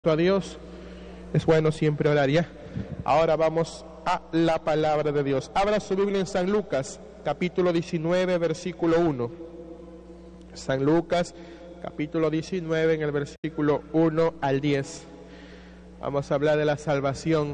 a Dios, es bueno siempre orar. Ya, ahora vamos a la palabra de Dios. Abra su Biblia en San Lucas, capítulo 19, versículo 1. San Lucas, capítulo 19, en el versículo 1 al 10. Vamos a hablar de la salvación.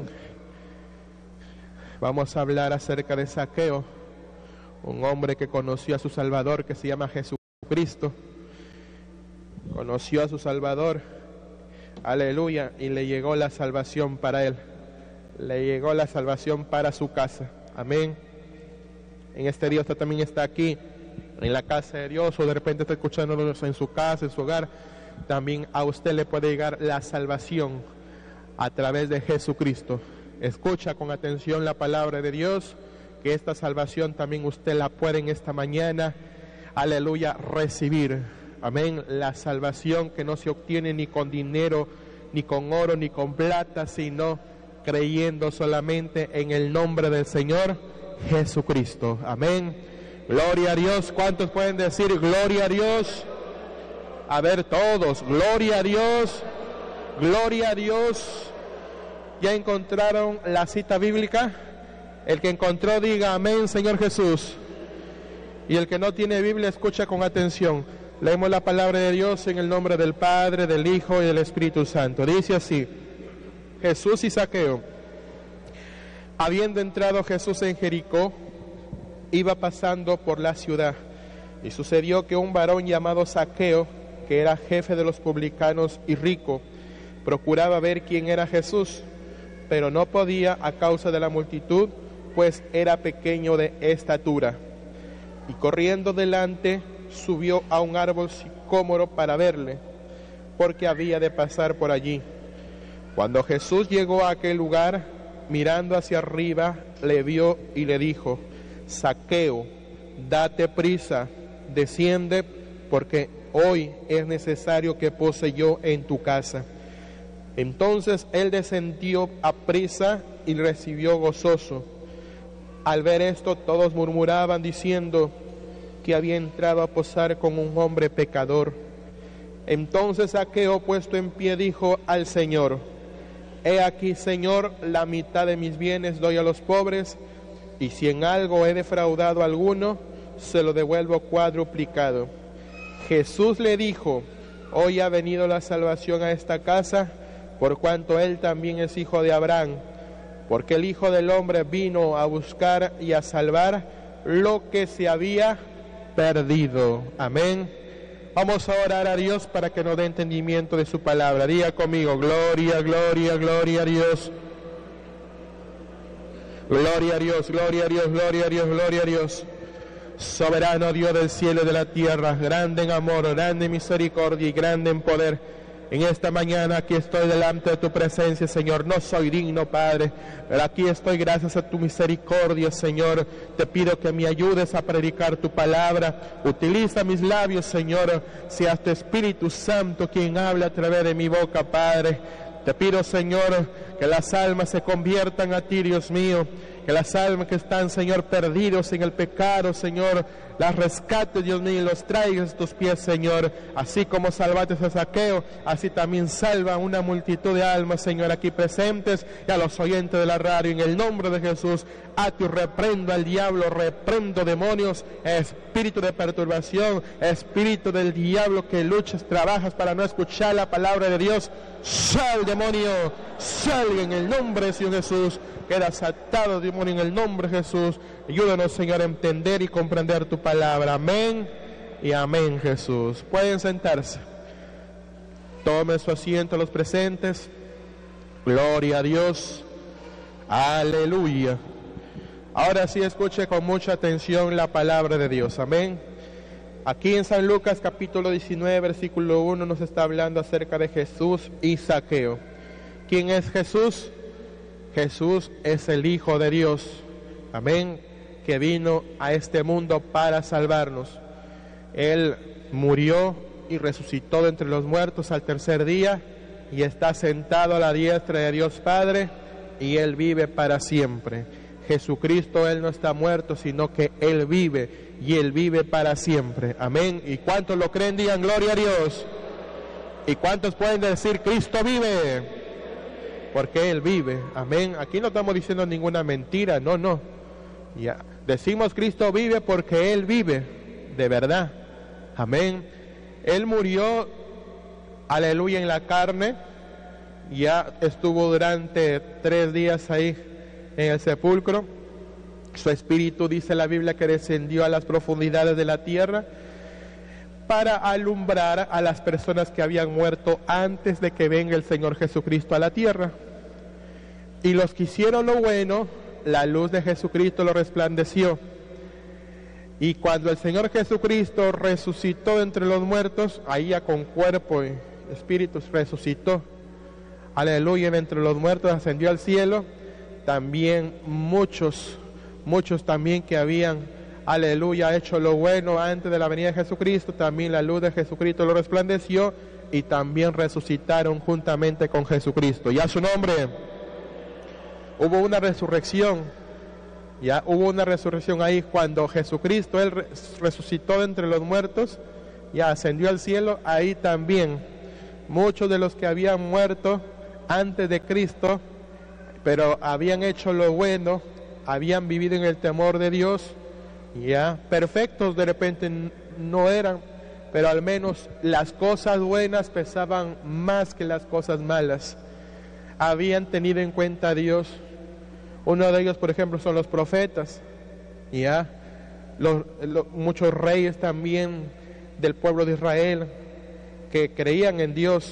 Vamos a hablar acerca de Zaqueo, un hombre que conoció a su Salvador, que se llama Jesucristo. Conoció a su Salvador, aleluya, y le llegó la salvación para él. Le llegó la salvación para su casa. Amén. En este día usted también está aquí, en la casa de Dios, o de repente está escuchándonos en su casa, en su hogar. También a usted le puede llegar la salvación a través de Jesucristo. Escucha con atención la palabra de Dios, que esta salvación también usted la puede en esta mañana, aleluya, recibir. Amén. La salvación que no se obtiene ni con dinero, ni con oro, ni con plata, sino creyendo solamente en el nombre del Señor Jesucristo. Amén. Gloria a Dios. ¿Cuántos pueden decir gloria a Dios? A ver todos, gloria a Dios, gloria a Dios. ¿Ya encontraron la cita bíblica? El que encontró diga amén, Señor Jesús. Y el que no tiene Biblia, escucha con atención. Leemos la palabra de Dios en el nombre del Padre, del Hijo y del Espíritu Santo. Dice así: Jesús y Zaqueo. Habiendo entrado Jesús en Jericó, iba pasando por la ciudad, y sucedió que un varón llamado Zaqueo, que era jefe de los publicanos y rico, procuraba ver quién era Jesús, pero no podía a causa de la multitud, pues era pequeño de estatura. Y corriendo delante, subió a un árbol sicómoro para verle, porque había de pasar por allí. Cuando Jesús llegó a aquel lugar, mirando hacia arriba, le vio y le dijo: Zaqueo, date prisa, desciende, porque hoy es necesario que pose yo en tu casa. Entonces él descendió a prisa y recibió gozoso. Al ver esto, todos murmuraban diciendo que había entrado a posar con un hombre pecador. Entonces Zaqueo, puesto en pie, dijo al Señor: He aquí, Señor, la mitad de mis bienes doy a los pobres, y si en algo he defraudado a alguno, se lo devuelvo cuadruplicado. Jesús le dijo: Hoy ha venido la salvación a esta casa, por cuanto él también es hijo de Abraham, porque el Hijo del Hombre vino a buscar y a salvar lo que se había perdido. Amén. Vamos a orar a Dios para que nos dé entendimiento de su palabra. Diga conmigo: gloria, gloria, gloria a Dios. Gloria a Dios, gloria a Dios, gloria a Dios, gloria a Dios. Soberano Dios del cielo y de la tierra, grande en amor, grande en misericordia y grande en poder. En esta mañana aquí estoy delante de tu presencia, Señor. No soy digno, Padre, pero aquí estoy gracias a tu misericordia, Señor. Te pido que me ayudes a predicar tu palabra. Utiliza mis labios, Señor. Seas tu Espíritu Santo quien habla a través de mi boca, Padre. Te pido, Señor, que las almas se conviertan a ti, Dios mío. Que las almas que están, Señor, perdidos en el pecado, Señor, las rescates, Dios mío, y los traigas a tus pies, Señor. Así como salvaste a Zaqueo, así también salva a una multitud de almas, Señor, aquí presentes, y a los oyentes de la radio. En el nombre de Jesús, ato y reprendo al diablo, reprendo demonios, espíritu de perturbación, espíritu del diablo que luchas, trabajas para no escuchar la palabra de Dios. Sal, demonio, salga en el nombre de Señor Jesús. Quedas atado, demonio, en el nombre de Jesús. Ayúdanos, Señor, a entender y comprender tu palabra. Amén y amén, Jesús. Pueden sentarse. Tomen su asiento los presentes. Gloria a Dios. Aleluya. Ahora sí, escuche con mucha atención la palabra de Dios. Amén. Aquí en San Lucas, capítulo 19, versículo 1, nos está hablando acerca de Jesús y Zaqueo. ¿Quién es Jesús? Jesús es el Hijo de Dios, amén, que vino a este mundo para salvarnos. Él murió y resucitó de entre los muertos al tercer día y está sentado a la diestra de Dios Padre, y Él vive para siempre. Jesucristo, Él no está muerto, sino que Él vive, y Él vive para siempre. Amén. ¿Y cuántos lo creen? Digan gloria a Dios. ¿Y cuántos pueden decir Cristo vive? Porque Él vive. Amén. Aquí no estamos diciendo ninguna mentira, no. Ya. Decimos Cristo vive porque Él vive, de verdad. Amén. Él murió, aleluya, en la carne. Ya estuvo durante 3 días ahí en el sepulcro. Su espíritu, dice la Biblia, que descendió a las profundidades de la tierra para alumbrar a las personas que habían muerto antes de que venga el Señor Jesucristo a la tierra. Y los que hicieron lo bueno, la luz de Jesucristo lo resplandeció. Y cuando el Señor Jesucristo resucitó entre los muertos, ahí ya con cuerpo y espíritu resucitó, aleluya, entre los muertos ascendió al cielo. También muchos también que habían, aleluya, hecho lo bueno antes de la venida de Jesucristo, también la luz de Jesucristo lo resplandeció y también resucitaron juntamente con Jesucristo. Y a su nombre hubo una resurrección. Ya hubo una resurrección ahí cuando Jesucristo, Él resucitó entre los muertos, ya ascendió al cielo. Ahí también muchos de los que habían muerto antes de Cristo, pero habían hecho lo bueno, habían vivido en el temor de Dios, ya perfectos de repente no eran, pero al menos las cosas buenas pesaban más que las cosas malas. Habían tenido en cuenta a Dios. Uno de ellos, por ejemplo, son los profetas, ya muchos reyes también del pueblo de Israel que creían en Dios.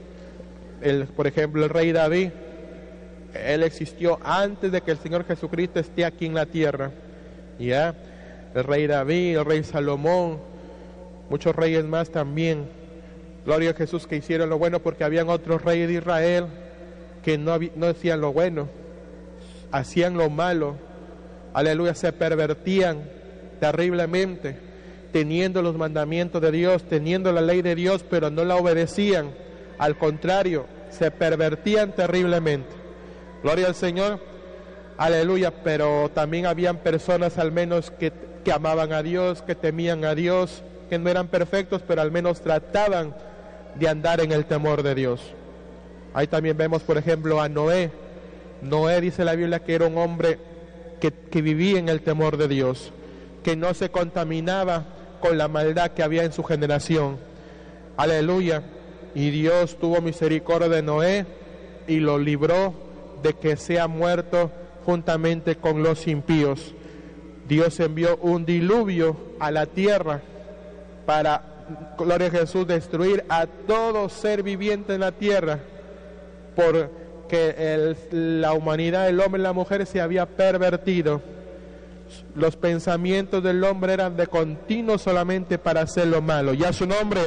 Por ejemplo, el rey David, él existió antes de que el Señor Jesucristo esté aquí en la tierra. Ya el rey David, el rey Salomón, muchos reyes más también. Gloria a Jesús, que hicieron lo bueno, porque habían otros reyes de Israel que no hacían lo bueno, hacían lo malo. Aleluya, se pervertían terriblemente, teniendo los mandamientos de Dios, teniendo la ley de Dios, pero no la obedecían. Al contrario, se pervertían terriblemente. Gloria al Señor. Aleluya. Pero también habían personas al menos que amaban a Dios, que temían a Dios, que no eran perfectos, pero al menos trataban de andar en el temor de Dios. Ahí también vemos, por ejemplo, a Noé. Noé, dice la Biblia, que era un hombre que vivía en el temor de Dios, que no se contaminaba con la maldad que había en su generación. Aleluya. Y Dios tuvo misericordia de Noé y lo libró de que sea muerto juntamente con los impíos. Dios envió un diluvio a la tierra para, gloria a Jesús, destruir a todo ser viviente en la tierra, porque la humanidad, el hombre y la mujer se había pervertido. Los pensamientos del hombre eran de continuo solamente para hacer lo malo. Ya su nombre.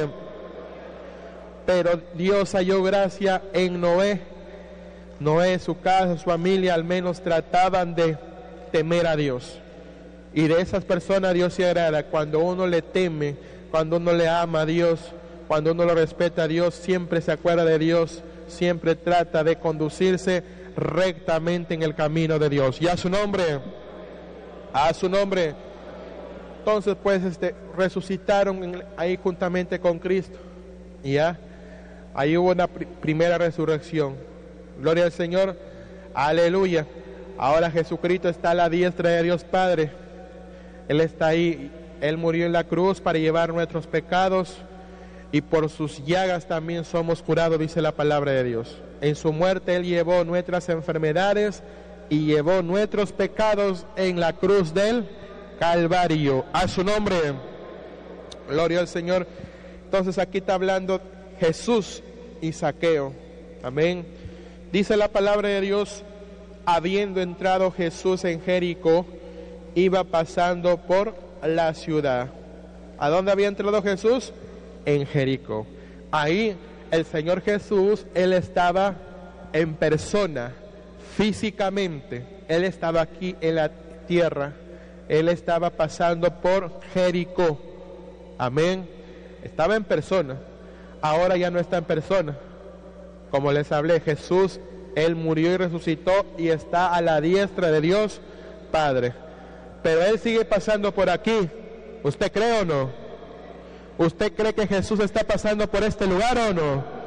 Pero Dios halló gracia en Noé. Noé, su casa, su familia, al menos trataban de temer a Dios. Y de esas personas Dios se agrada. Cuando uno le teme, cuando uno le ama a Dios, cuando uno lo respeta a Dios, siempre se acuerda de Dios, siempre trata de conducirse rectamente en el camino de Dios. Y a su nombre, a su nombre. Entonces pues resucitaron ahí juntamente con Cristo. Y ya, ahí hubo una primera resurrección. Gloria al Señor, aleluya. Ahora Jesucristo está a la diestra de Dios Padre. Él está ahí, Él murió en la cruz para llevar nuestros pecados, y por sus llagas también somos curados, dice la palabra de Dios. En su muerte Él llevó nuestras enfermedades y llevó nuestros pecados en la cruz del Calvario. A su nombre, gloria al Señor. Entonces aquí está hablando Jesús y Zaqueo. Amén. Dice la palabra de Dios: habiendo entrado Jesús en Jericó, iba pasando por la ciudad. ¿A dónde había entrado Jesús? En Jericó. Ahí el Señor Jesús, Él estaba en persona, físicamente. Él estaba aquí en la tierra. Él estaba pasando por Jericó. Amén. Estaba en persona. Ahora ya no está en persona. Como les hablé, Jesús, Él murió y resucitó y está a la diestra de Dios Padre. Pero Él sigue pasando por aquí. ¿Usted cree o no? ¿Usted cree que Jesús está pasando por este lugar o no?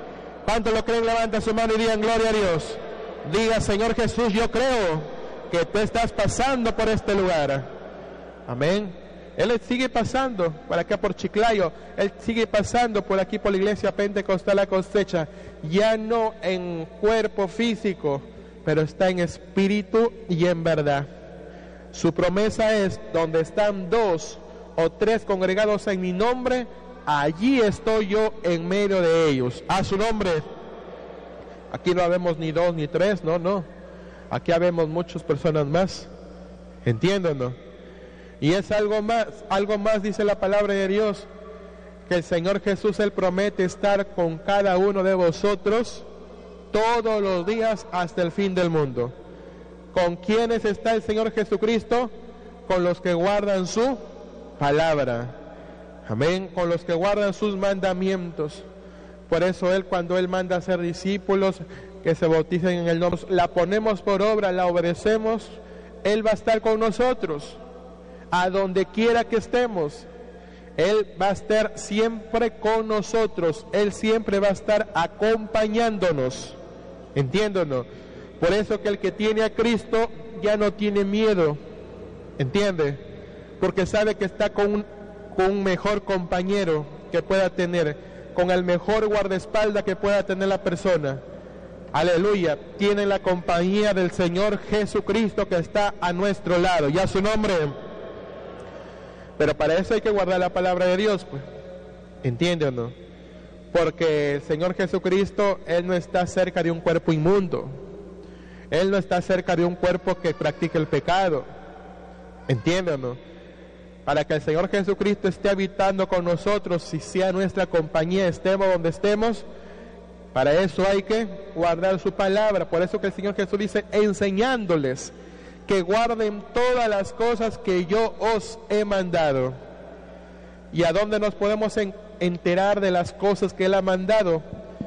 ¿Cuántos lo creen? Levanta su mano y digan gloria a Dios. Diga, Señor Jesús, yo creo que tú estás pasando por este lugar. Amén. Él sigue pasando por acá por Chiclayo. Él sigue pasando por aquí por la iglesia Pentecostal La Cosecha. Ya no en cuerpo físico, pero está en espíritu y en verdad. Su promesa es: donde están 2 o 3 congregados en mi nombre, allí estoy yo en medio de ellos. A su nombre. Aquí no habemos ni 2 ni 3, no. Aquí habemos muchas personas más. ¿Entienden? Y es algo más dice la palabra de Dios, que el Señor Jesús, Él promete estar con cada uno de vosotros todos los días hasta el fin del mundo. ¿Con quiénes está el Señor Jesucristo? Con los que guardan su palabra. Amén. Con los que guardan sus mandamientos. Por eso Él, cuando Él manda a hacer discípulos que se bauticen en el nombre, la ponemos por obra, la obedecemos, Él va a estar con nosotros, a donde quiera que estemos. Él va a estar siempre con nosotros, Él siempre va a estar acompañándonos. ¿Entiéndonos? Por eso que el que tiene a Cristo ya no tiene miedo. ¿Entiende? Porque sabe que está con un mejor compañero que pueda tener, con el mejor guardaespaldas que pueda tener la persona. Aleluya. Tiene la compañía del Señor Jesucristo que está a nuestro lado. Ya su nombre. Pero para eso hay que guardar la palabra de Dios, pues. ¿Entiende o no? Porque el Señor Jesucristo, Él no está cerca de un cuerpo inmundo. Él no está cerca de un cuerpo que practique el pecado. ¿Entiende o no? Para que el Señor Jesucristo esté habitando con nosotros, si sea nuestra compañía, estemos donde estemos, para eso hay que guardar su palabra. Por eso que el Señor Jesús dice, enseñándoles que guarden todas las cosas que yo os he mandado. ¿Y a dónde nos podemos enterar de las cosas que Él ha mandado?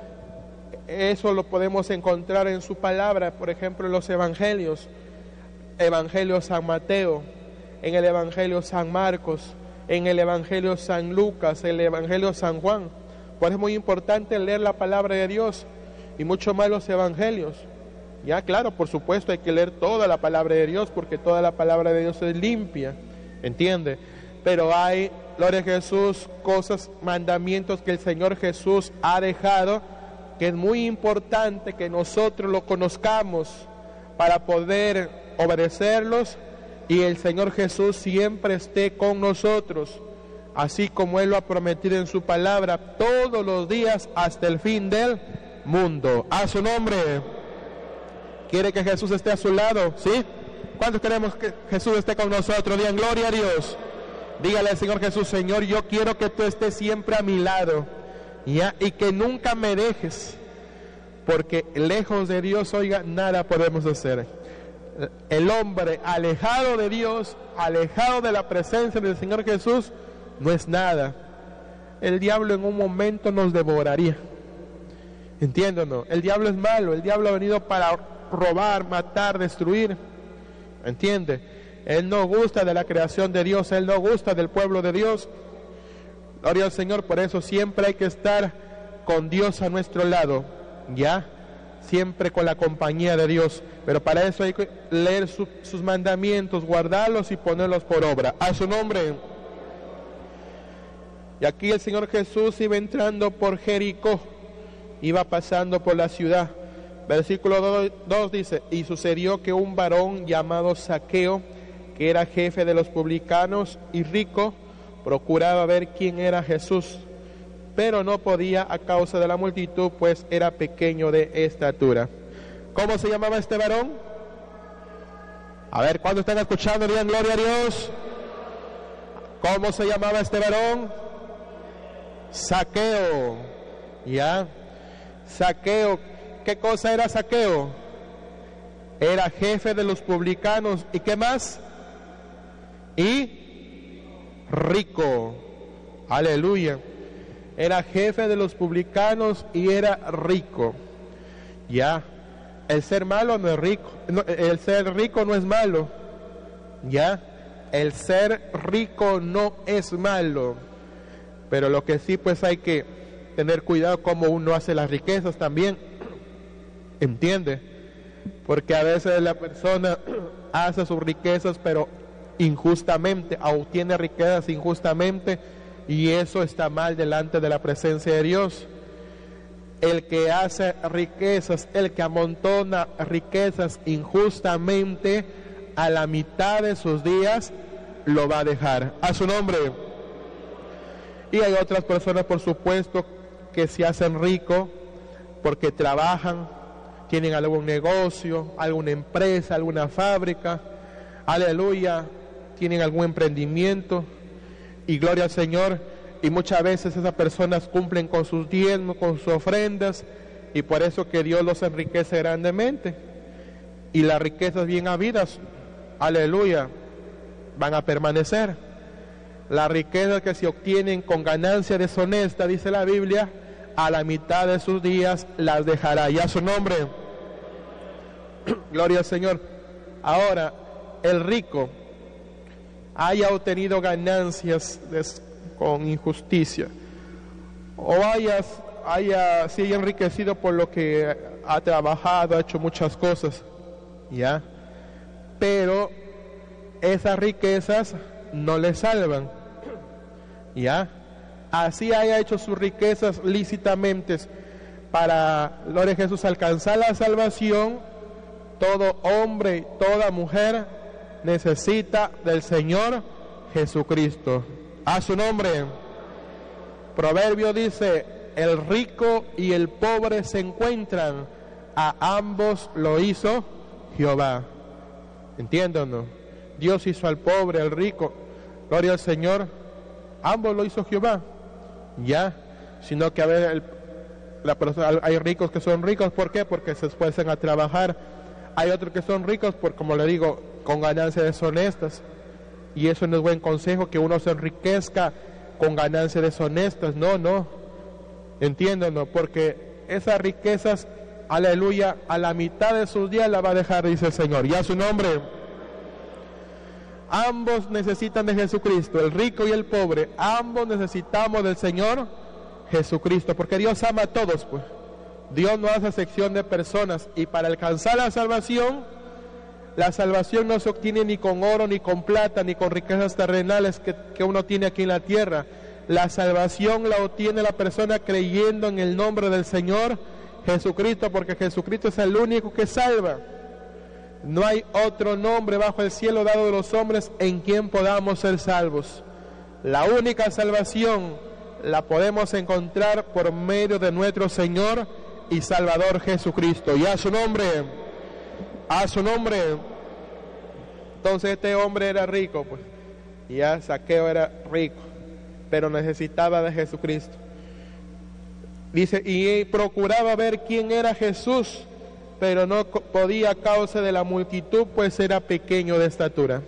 Eso lo podemos encontrar en su palabra, por ejemplo en los evangelios. Evangelio San Mateo, en el Evangelio San Marcos, en el Evangelio San Lucas, el Evangelio San Juan. Por eso es muy importante leer la palabra de Dios, y mucho más los evangelios. Ya, claro, por supuesto hay que leer toda la palabra de Dios, porque toda la palabra de Dios es limpia, ¿entiende? Pero hay, gloria a Jesús, cosas, mandamientos que el Señor Jesús ha dejado, que es muy importante que nosotros lo conozcamos para poder obedecerlos, y el Señor Jesús siempre esté con nosotros, así como Él lo ha prometido en su palabra, todos los días hasta el fin del mundo. A su nombre. ¿Quiere que Jesús esté a su lado? ¿Sí? ¿Cuántos queremos que Jesús esté con nosotros? Digan gloria a Dios. Dígale al Señor Jesús, Señor, yo quiero que tú estés siempre a mi lado, ¿ya? Y que nunca me dejes, porque lejos de Dios, oiga, nada podemos hacer. El hombre alejado de Dios, alejado de la presencia del Señor Jesús, no es nada. El diablo en un momento nos devoraría. ¿Entiéndanos? El diablo es malo, el diablo ha venido para robar, matar, destruir. ¿Entiende? Él no gusta de la creación de Dios, Él no gusta del pueblo de Dios. Gloria al Señor, por eso siempre hay que estar con Dios a nuestro lado, ¿ya? Siempre con la compañía de Dios, pero para eso hay que leer sus mandamientos, guardarlos y ponerlos por obra. A su nombre. Y aquí el Señor Jesús iba entrando por Jericó, iba pasando por la ciudad. Versículo 2 dice, y sucedió que un varón llamado Zaqueo, que era jefe de los publicanos y rico, procuraba ver quién era Jesús, pero no podía a causa de la multitud, pues era pequeño de estatura. ¿Cómo se llamaba este varón? A ver, ¿cuándo están escuchando? Digan gloria a Dios. ¿Cómo se llamaba este varón? Zaqueo. ¿Ya? Zaqueo. ¿Qué cosa era Zaqueo? Era jefe de los publicanos. ¿Y qué más? Y rico. Aleluya. Era jefe de los publicanos y era rico. Ya. El ser malo no es rico. No, el ser rico no es malo. Ya. El ser rico no es malo. Pero lo que sí, pues hay que tener cuidado cómo uno hace las riquezas también, ¿entiende? Porque a veces la persona hace sus riquezas pero injustamente, o obtiene riquezas injustamente, y eso está mal delante de la presencia de Dios. El que hace riquezas, el que amontona riquezas injustamente, a la mitad de sus días lo va a dejar. A su nombre. Y hay otras personas, por supuesto, que se hacen ricos porque trabajan, tienen algún negocio, alguna empresa, alguna fábrica, aleluya, tienen algún emprendimiento, y gloria al Señor, y muchas veces esas personas cumplen con sus diezmos, con sus ofrendas, y por eso que Dios los enriquece grandemente. Y las riquezas bien habidas, aleluya, van a permanecer. Las riquezas que se obtienen con ganancia deshonesta, dice la Biblia, a la mitad de sus días las dejará. Y a su nombre, gloria al Señor. Ahora, el rico haya obtenido ganancias con injusticia, o se haya enriquecido por lo que ha trabajado, ha hecho muchas cosas, ¿ya? Pero esas riquezas no le salvan, ¿ya? Así haya hecho sus riquezas lícitamente para, gloria a Jesús, alcanzar la salvación. Todo hombre, toda mujer necesita del Señor Jesucristo. A su nombre. Proverbio dice: el rico y el pobre se encuentran, a ambos lo hizo Jehová. ¿Entienden o no? Dios hizo al pobre, al rico, gloria al Señor, ambos lo hizo Jehová, ya. Sino que a ver, hay ricos que son ricos, ¿por qué? Porque se esfuerzan a trabajar. Hay otros que son ricos por, como le digo, con ganancias deshonestas, y eso no es buen consejo, que uno se enriquezca con ganancias deshonestas. No, entiendo, no, porque esas riquezas, aleluya, a la mitad de sus días la va a dejar, dice el Señor. Y a su nombre. Ambos necesitan de Jesucristo, el rico y el pobre, ambos necesitamos del Señor Jesucristo, porque Dios ama a todos, pues. Dios no hace sección de personas, y para alcanzar la salvación no se obtiene ni con oro, ni con plata, ni con riquezas terrenales que uno tiene aquí en la tierra. La salvación la obtiene la persona creyendo en el nombre del Señor Jesucristo, porque Jesucristo es el único que salva. No hay otro nombre bajo el cielo dado de los hombres en quien podamos ser salvos. La única salvación la podemos encontrar por medio de nuestro Señor y Salvador Jesucristo. Y a su nombre, a su nombre. Entonces este hombre era rico, pues, y ya Zaqueo era rico, pero necesitaba de Jesucristo. Dice, y procuraba ver quién era Jesús, pero no podía a causa de la multitud, pues era pequeño de estatura.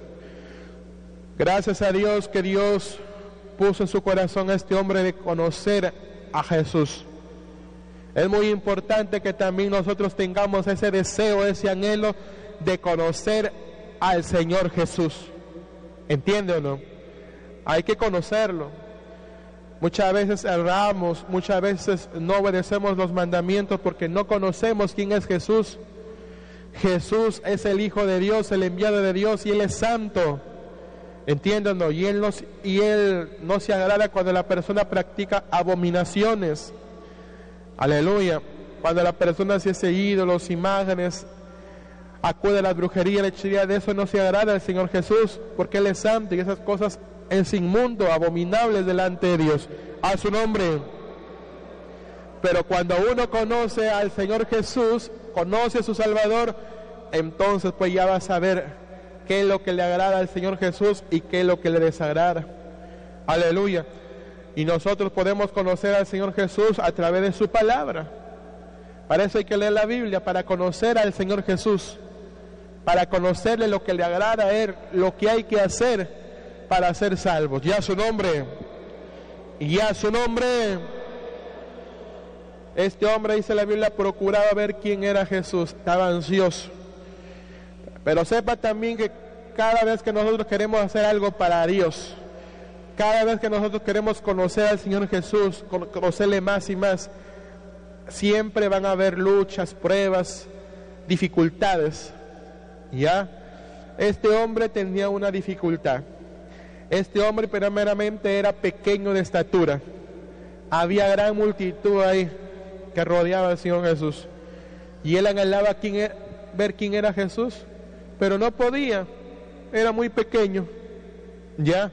Gracias a Dios que Dios puso en su corazón a este hombre de conocer a Jesús. Es muy importante que también nosotros tengamos ese deseo, ese anhelo de conocer al Señor Jesús. ¿Entiende o no? Hay que conocerlo. Muchas veces erramos, muchas veces no obedecemos los mandamientos porque no conocemos quién es Jesús. Jesús es el Hijo de Dios, el enviado de Dios, y Él es santo. ¿Entiéndanlo? Y Él no se agrada cuando la persona practica abominaciones. Aleluya. Cuando la persona se hace ídolos, imágenes, acude a la brujería, la hechicería, de eso no se agrada al Señor Jesús, porque Él es santo y esas cosas es inmundo, abominables delante de Dios. A su nombre. Pero cuando uno conoce al Señor Jesús, conoce a su Salvador, entonces pues ya va a saber qué es lo que le agrada al Señor Jesús y qué es lo que le desagrada. Aleluya. Y nosotros podemos conocer al Señor Jesús a través de su palabra. Para eso hay que leer la Biblia, para conocer al Señor Jesús, para conocerle lo que le agrada a Él, lo que hay que hacer para ser salvos. Y a su nombre, y a su nombre. Este hombre, dice la Biblia, procuraba ver quién era Jesús, estaba ansioso. Pero sepa también que cada vez que nosotros queremos hacer algo para Dios, cada vez que nosotros queremos conocer al Señor Jesús, conocerle más y más, siempre van a haber luchas, pruebas, dificultades. ¿Ya? Este hombre tenía una dificultad. Este hombre primeramente era pequeño de estatura. Había gran multitud ahí que rodeaba al Señor Jesús. Y él anhelaba ver quién era Jesús, pero no podía. Era muy pequeño. ¿Ya?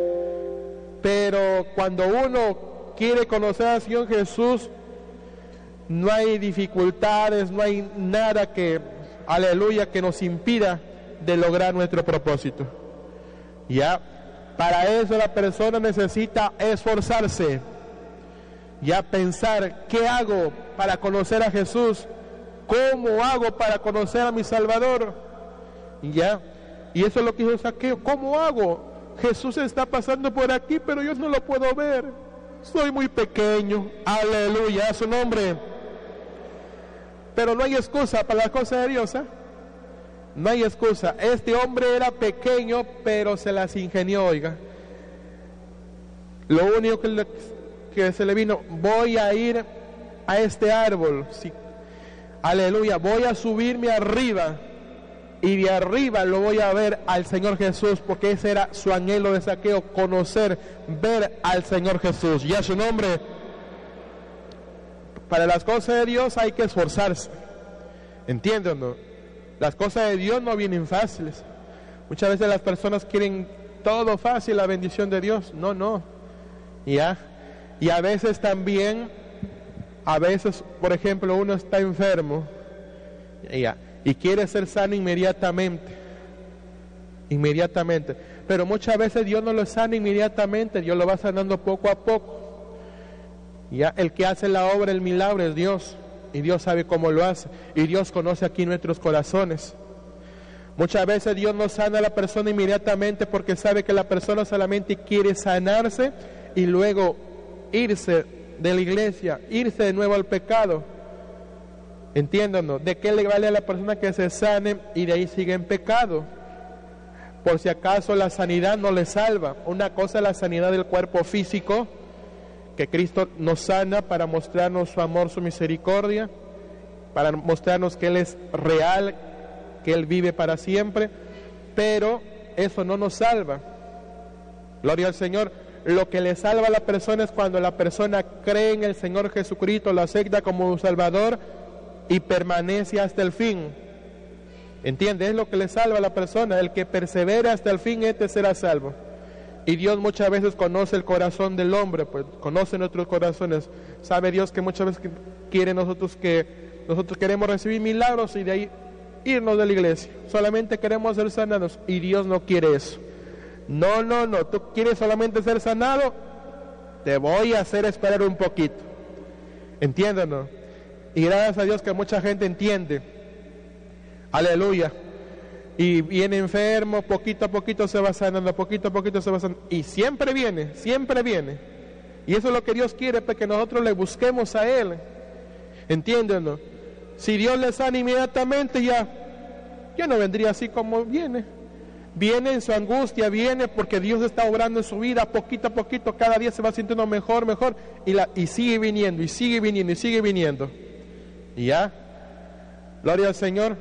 Pero cuando uno quiere conocer al Señor Jesús, no hay dificultades, no hay nada que, aleluya, que nos impida de lograr nuestro propósito. Ya, para eso la persona necesita esforzarse, ya pensar, ¿qué hago para conocer a Jesús? ¿Cómo hago para conocer a mi Salvador? Ya, y eso es lo que hizo Zaqueo. ¿Cómo hago? Jesús está pasando por aquí, pero yo no lo puedo ver. Soy muy pequeño. Aleluya, a su nombre. Pero no hay excusa para las cosas de Dios, ¿eh? No hay excusa. Este hombre era pequeño, pero se las ingenió, oiga. Lo único que se le vino, voy a ir a este árbol. Sí. Aleluya, voy a subirme arriba. Y de arriba lo voy a ver al Señor Jesús, porque ese era su anhelo de Zaqueo, conocer, ver al Señor Jesús. Y a su nombre. Para las cosas de Dios hay que esforzarse. ¿Entienden, no? Las cosas de Dios no vienen fáciles. Muchas veces las personas quieren todo fácil, la bendición de Dios. No. ¿Ya? Y a veces también, por ejemplo, uno está enfermo. ¿Ya? Y quiere ser sano inmediatamente. Pero muchas veces Dios no lo sana inmediatamente, Dios lo va sanando poco a poco. Ya, el que hace la obra, el milagro es Dios. Y Dios sabe cómo lo hace. Y Dios conoce aquí nuestros corazones. Muchas veces Dios no sana a la persona inmediatamente porque sabe que la persona solamente quiere sanarse y luego irse de la iglesia, irse de nuevo al pecado. Entiéndanos, ¿de qué le vale a la persona que se sane y de ahí sigue en pecado? Por si acaso la sanidad no le salva. Una cosa es la sanidad del cuerpo físico, que Cristo nos sana para mostrarnos su amor, su misericordia, para mostrarnos que Él es real, que Él vive para siempre, pero eso no nos salva. Gloria al Señor. Lo que le salva a la persona es cuando la persona cree en el Señor Jesucristo, lo acepta como un Salvador y permanece hasta el fin. ¿Entiende? Es lo que le salva a la persona. El que persevera hasta el fin, este será salvo. Y Dios muchas veces conoce el corazón del hombre, pues conoce nuestros corazones. Sabe Dios que muchas veces quiere nosotros queremos recibir milagros y de ahí irnos de la iglesia. Solamente queremos ser sanados y Dios no quiere eso. No. Tú quieres solamente ser sanado, te voy a hacer esperar un poquito. ¿Entiéndanos? Y gracias a Dios que mucha gente entiende. Aleluya. Y viene enfermo, poquito a poquito se va sanando, poquito a poquito se va sanando. Y siempre viene. Y eso es lo que Dios quiere, para que nosotros le busquemos a Él. Entiéndanos. Si Dios le sana inmediatamente, ya no vendría así como viene. Viene en su angustia, viene porque Dios está obrando en su vida, poquito a poquito, cada día se va sintiendo mejor, y sigue viniendo. Y ya, gloria al Señor,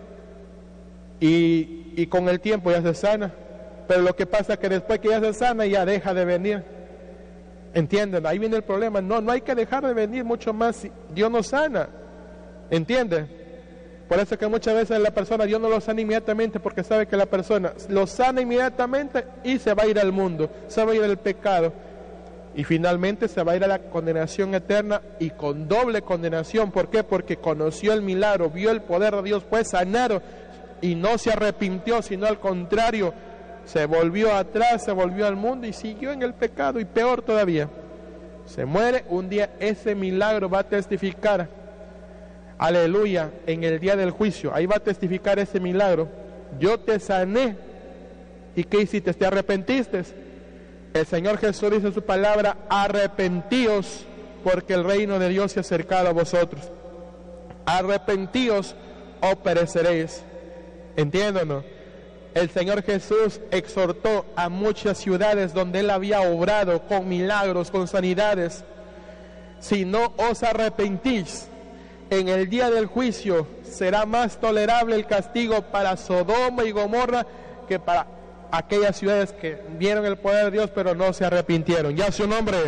y con el tiempo ya se sana, pero lo que pasa es que después que ya se sana, ya deja de venir. ¿Entienden? Ahí viene el problema. No hay que dejar de venir mucho más si Dios nos sana. ¿Entienden? Por eso que muchas veces la persona, Dios no lo sana inmediatamente, porque sabe que la persona lo sana inmediatamente y se va a ir al mundo, se va a ir al pecado. Y finalmente se va a ir a la condenación eterna, y con doble condenación. ¿Por qué? Porque conoció el milagro, vio el poder de Dios, fue sanado y no se arrepintió, sino al contrario, se volvió atrás, se volvió al mundo y siguió en el pecado, y peor todavía. Se muere, un día ese milagro va a testificar, aleluya, en el día del juicio. Ahí va a testificar ese milagro. Yo te sané. ¿Y qué hiciste? ¿Te arrepentiste? El Señor Jesús dice en su palabra: arrepentíos, porque el reino de Dios se ha acercado a vosotros. Arrepentíos o pereceréis. ¿Entiéndanos? El Señor Jesús exhortó a muchas ciudades donde Él había obrado con milagros, con sanidades. Si no os arrepentís, en el día del juicio será más tolerable el castigo para Sodoma y Gomorra que para aquellas ciudades que vieron el poder de Dios pero no se arrepintieron. Ya su nombre.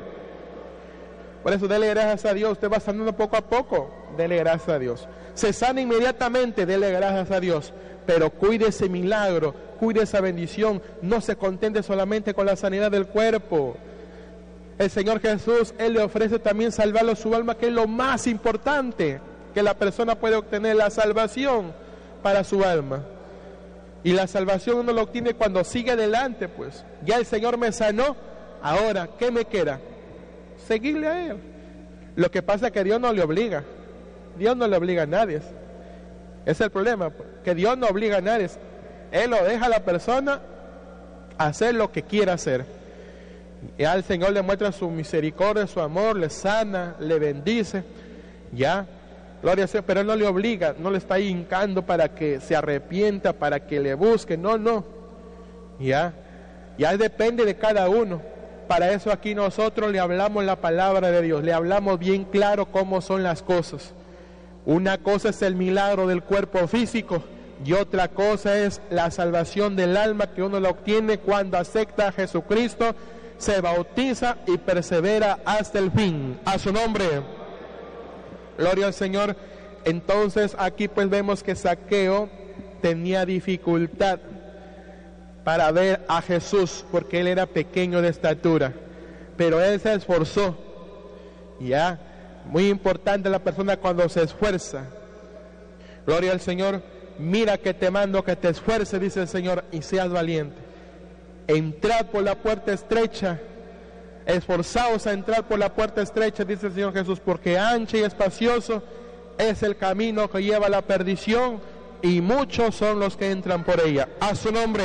Por eso dele gracias a Dios. Usted va sanando poco a poco, dele gracias a Dios. Se sana inmediatamente, dele gracias a Dios. Pero cuide ese milagro, cuide esa bendición. No se contente solamente con la sanidad del cuerpo. El Señor Jesús, Él le ofrece también salvarlo su alma, que es lo más importante que la persona puede obtener, la salvación para su alma. Y la salvación uno lo obtiene cuando sigue adelante, pues. Ya el Señor me sanó, ahora, ¿qué me queda? Seguirle a Él. Lo que pasa es que Dios no le obliga. Dios no le obliga a nadie. Ese es el problema, que Dios no obliga a nadie. Él lo deja a la persona hacer lo que quiera hacer. Y al Señor le muestra su misericordia, su amor, le sana, le bendice. Ya, gloria a Dios, pero Él no le obliga, no le está hincando para que se arrepienta, para que le busque. No. Ya depende de cada uno. Para eso aquí nosotros le hablamos la palabra de Dios, le hablamos bien claro cómo son las cosas. Una cosa es el milagro del cuerpo físico y otra cosa es la salvación del alma que uno la obtiene cuando acepta a Jesucristo, se bautiza y persevera hasta el fin. A su nombre. Gloria al Señor. Entonces aquí pues vemos que Zaqueo tenía dificultad para ver a Jesús porque él era pequeño de estatura, pero él se esforzó. Ya. Muy importante la persona cuando se esfuerza. Gloria al Señor. Mira que te mando que te esfuerces, dice el Señor, y seas valiente. Entrad por la puerta estrecha. Esforzaos a entrar por la puerta estrecha, dice el Señor Jesús, porque ancho y espacioso es el camino que lleva a la perdición y muchos son los que entran por ella. A su nombre.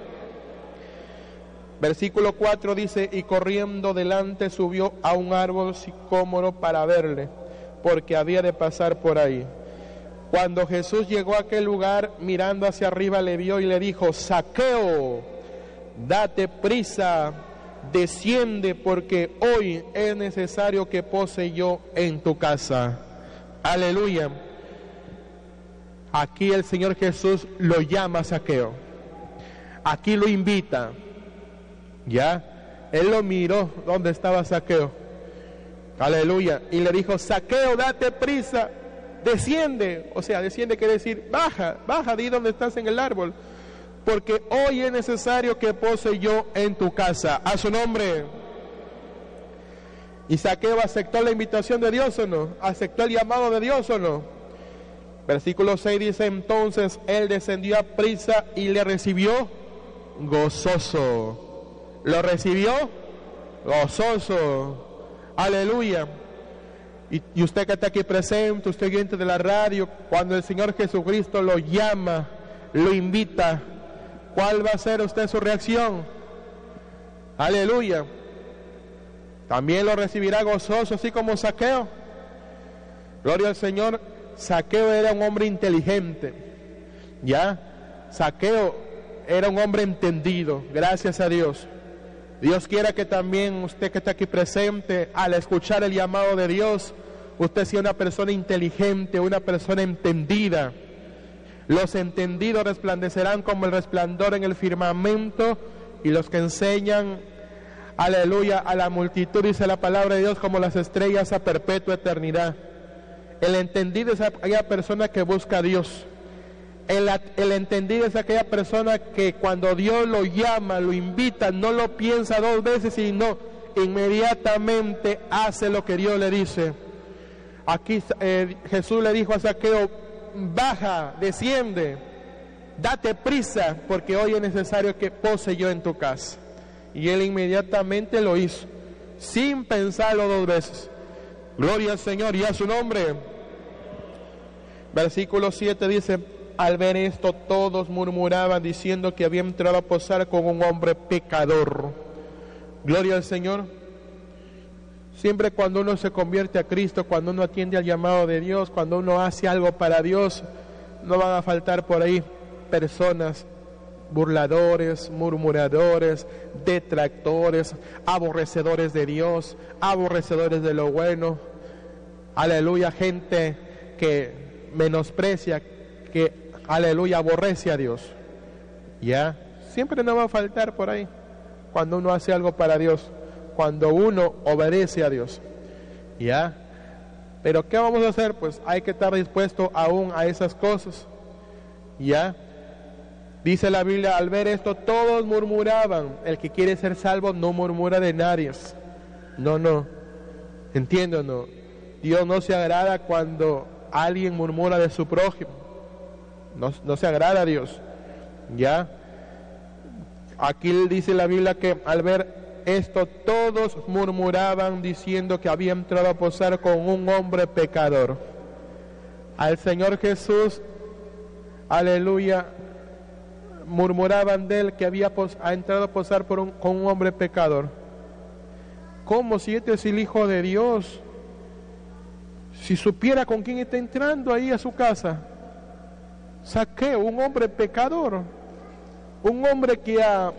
Versículo 4 dice, y corriendo delante subió a un árbol sicómoro para verle, porque había de pasar por ahí. Cuando Jesús llegó a aquel lugar, mirando hacia arriba le vio y le dijo, Zaqueo, date prisa, desciende, porque hoy es necesario que pose yo en tu casa. Aleluya. Aquí el Señor Jesús lo llama Zaqueo. Aquí lo invita. Ya, él lo miró donde estaba Zaqueo. Aleluya. Y le dijo, Zaqueo, date prisa, desciende. O sea, desciende quiere decir, baja de donde estás en el árbol. Porque hoy es necesario que pose yo en tu casa. A su nombre. ¿Y Zaqueo aceptó la invitación de Dios o no? ¿Aceptó el llamado de Dios o no? Versículo 6 dice, entonces él descendió a prisa y le recibió gozoso. Lo recibió gozoso. Aleluya. Y usted que está aquí presente, usted oyente de la radio, cuando el Señor Jesucristo lo llama, lo invita, ¿cuál va a ser usted su reacción? Aleluya. También lo recibirá gozoso, así como Zaqueo. Gloria al Señor. Zaqueo era un hombre inteligente. Ya. Zaqueo era un hombre entendido. Gracias a Dios. Dios quiera que también usted que está aquí presente, al escuchar el llamado de Dios, usted sea una persona inteligente, una persona entendida. Los entendidos resplandecerán como el resplandor en el firmamento, y los que enseñan, aleluya, a la multitud, dice la palabra de Dios, como las estrellas a perpetua eternidad. El entendido es aquella persona que busca a Dios. El entendido es aquella persona que cuando Dios lo llama, lo invita, no lo piensa dos veces, sino inmediatamente hace lo que Dios le dice. Aquí Jesús le dijo a Zaqueo, baja, desciende, date prisa, porque hoy es necesario que pose yo en tu casa. Y él inmediatamente lo hizo, sin pensarlo dos veces. Gloria al Señor y a su nombre. Versículo 7 dice, al ver esto todos murmuraban diciendo que había entrado a posar con un hombre pecador. Gloria al Señor. Siempre cuando uno se convierte a Cristo, cuando uno atiende al llamado de Dios, cuando uno hace algo para Dios, no van a faltar por ahí personas burladores, murmuradores, detractores, aborrecedores de Dios, aborrecedores de lo bueno. Aleluya, gente que menosprecia, que, aleluya, aborrece a Dios. Ya, siempre nos va a faltar por ahí, cuando uno hace algo para Dios, cuando uno obedece a Dios. Ya, pero ¿qué vamos a hacer? Pues hay que estar dispuesto aún a esas cosas. Ya, dice la Biblia, al ver esto todos murmuraban. El que quiere ser salvo no murmura de nadie. No, entiendo, no. Dios no se agrada cuando alguien murmura de su prójimo. No se agrada a Dios. Ya, aquí dice la Biblia que al ver esto todos murmuraban diciendo que había entrado a posar con un hombre pecador. Al Señor Jesús, aleluya, murmuraban de él que ha entrado a posar con un hombre pecador. ¿Cómo si este es el Hijo de Dios? Si supiera con quién está entrando ahí a su casa. Saqueo, un hombre pecador, un hombre que ha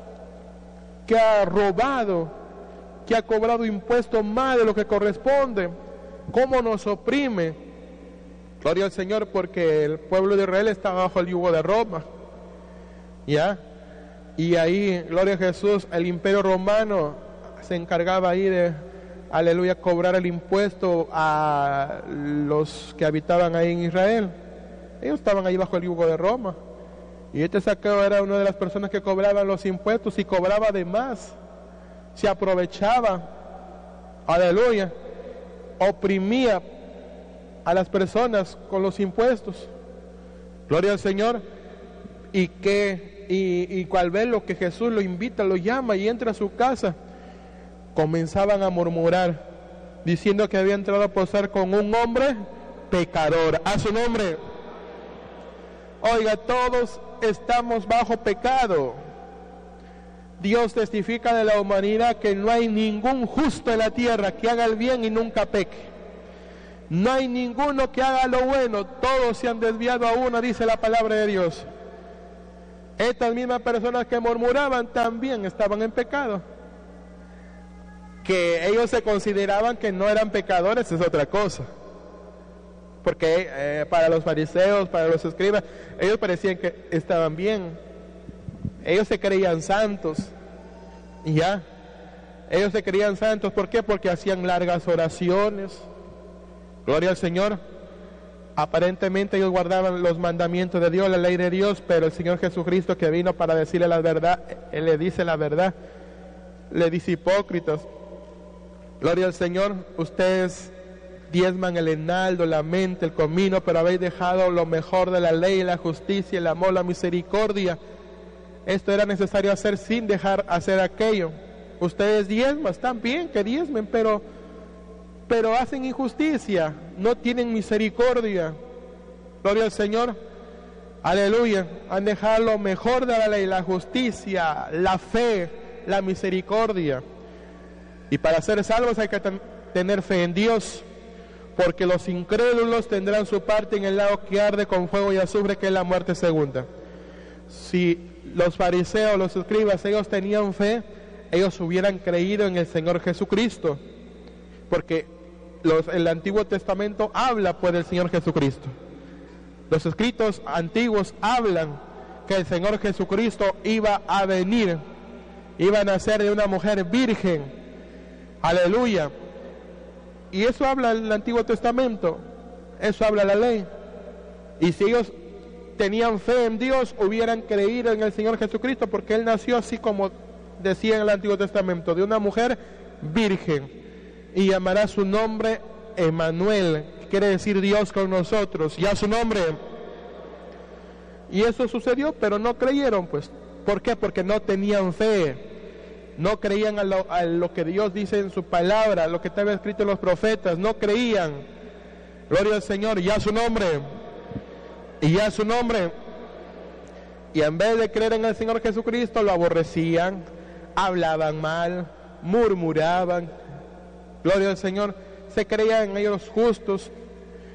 robado, que ha cobrado impuestos más de lo que corresponde. ¿Cómo nos oprime? Gloria al Señor, porque el pueblo de Israel está bajo el yugo de Roma. ¿Ya? Y ahí, gloria a Jesús, el imperio romano se encargaba ahí de, aleluya, cobrar el impuesto a los que habitaban ahí en Israel. Ellos estaban ahí bajo el yugo de Roma. Y este Saqueo era una de las personas que cobraban los impuestos y cobraba de más. Se aprovechaba, aleluya, oprimía a las personas con los impuestos. Gloria al Señor. Y al ver lo que Jesús lo invita, lo llama y entra a su casa, comenzaban a murmurar, diciendo que había entrado a posar con un hombre pecador. A su nombre. Oiga, todos estamos bajo pecado. Dios testifica de la humanidad que no hay ningún justo en la tierra que haga el bien y nunca peque. No hay ninguno que haga lo bueno, todos se han desviado a una, dice la palabra de Dios. Estas mismas personas que murmuraban también estaban en pecado. Que ellos se consideraban que no eran pecadores es otra cosa. Porque para los fariseos, para los escribas, ellos parecían que estaban bien. Ellos se creían santos. Y ya, ellos se creían santos. ¿Por qué? Porque hacían largas oraciones. Gloria al Señor. Aparentemente ellos guardaban los mandamientos de Dios, la ley de Dios, pero el Señor Jesucristo, que vino para decirle la verdad, Él le dice la verdad. Le dice: hipócritas, gloria al Señor, ustedes diezman el enaldo, la mente, el comino, pero habéis dejado lo mejor de la ley, la justicia, el amor, la misericordia. Esto era necesario hacer sin dejar hacer aquello. Ustedes diezman, están bien que diezmen, pero hacen injusticia, no tienen misericordia. Gloria al Señor. Aleluya. Han dejado lo mejor de la ley, la justicia, la fe, la misericordia. Y para ser salvos hay que tener fe en Dios, porque los incrédulos tendrán su parte en el lago que arde con fuego y azufre, que es la muerte segunda. Si los fariseos, los escribas, ellos tenían fe, ellos hubieran creído en el Señor Jesucristo, porque el Antiguo Testamento habla pues del Señor Jesucristo. Los escritos antiguos hablan que el Señor Jesucristo iba a venir, iba a nacer de una mujer virgen. Aleluya. Y eso habla el Antiguo Testamento, eso habla la ley. Y si ellos tenían fe en Dios, hubieran creído en el Señor Jesucristo, porque Él nació así como decía en el Antiguo Testamento, de una mujer virgen. Y llamará su nombre Emmanuel, que quiere decir Dios con nosotros. Ya su nombre. Y eso sucedió, pero no creyeron, pues. ¿Por qué? Porque no tenían fe. No creían a lo que Dios dice en su palabra, lo que estaba escrito en los profetas. No creían. Gloria al Señor. Ya su nombre. Y ya su nombre. Y en vez de creer en el Señor Jesucristo, lo aborrecían, hablaban mal, murmuraban. Gloria al Señor. Se creían en ellos justos.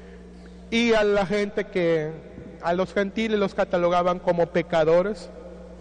Y a la gente a los gentiles los catalogaban como pecadores.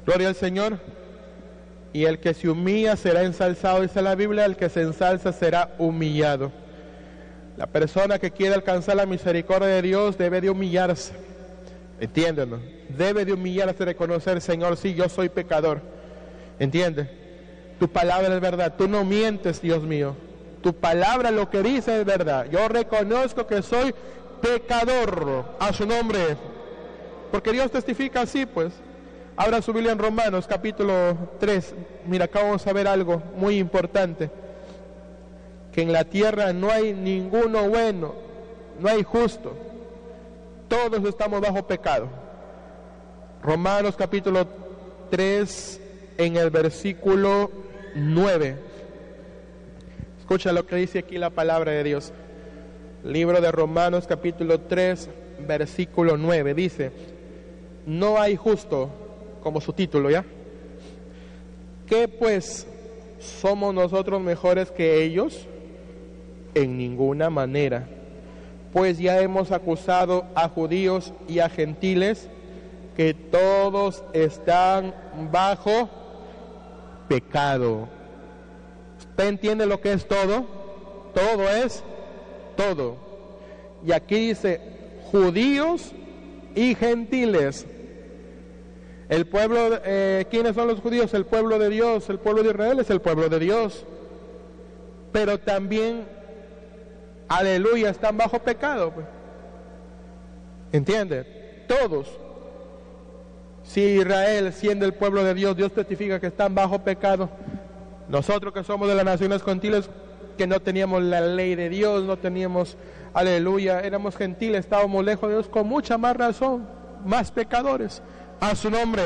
Gloria al Señor. Y el que se humilla será ensalzado, dice la Biblia, el que se ensalza será humillado. La persona que quiere alcanzar la misericordia de Dios debe de humillarse. ¿Entienden? Debe de humillarse, reconocer, Señor, sí, yo soy pecador. ¿Entiendes? Tu palabra es verdad. Tú no mientes, Dios mío. Tu palabra lo que dice es verdad. Yo reconozco que soy pecador. A su nombre. Porque Dios testifica así, pues. Abra su Biblia en Romanos, capítulo 3. Mira, acá vamos a ver algo muy importante. Que en la tierra no hay ninguno bueno, no hay justo. Todos estamos bajo pecado. Romanos capítulo 3, en el versículo 9. Escucha lo que dice aquí la palabra de Dios. Libro de Romanos capítulo 3, versículo 9. Dice, no hay justo, como su título, ¿ya? ¿Qué pues? ¿Somos nosotros mejores que ellos? En ninguna manera. Pues ya hemos acusado a judíos y a gentiles que todos están bajo pecado. ¿Usted entiende lo que es todo? Todo es todo. Y aquí dice judíos y gentiles. El pueblo, ¿quiénes son los judíos? El pueblo de Dios. El pueblo de Israel es el pueblo de Dios. Pero también, aleluya, están bajo pecado. ¿Entiende? Todos. Si Israel, siendo el pueblo de Dios, Dios testifica que están bajo pecado. Nosotros que somos de las naciones gentiles, que no teníamos la ley de Dios, no teníamos, aleluya, éramos gentiles, estábamos lejos de Dios, con mucha más razón, más pecadores. A su nombre.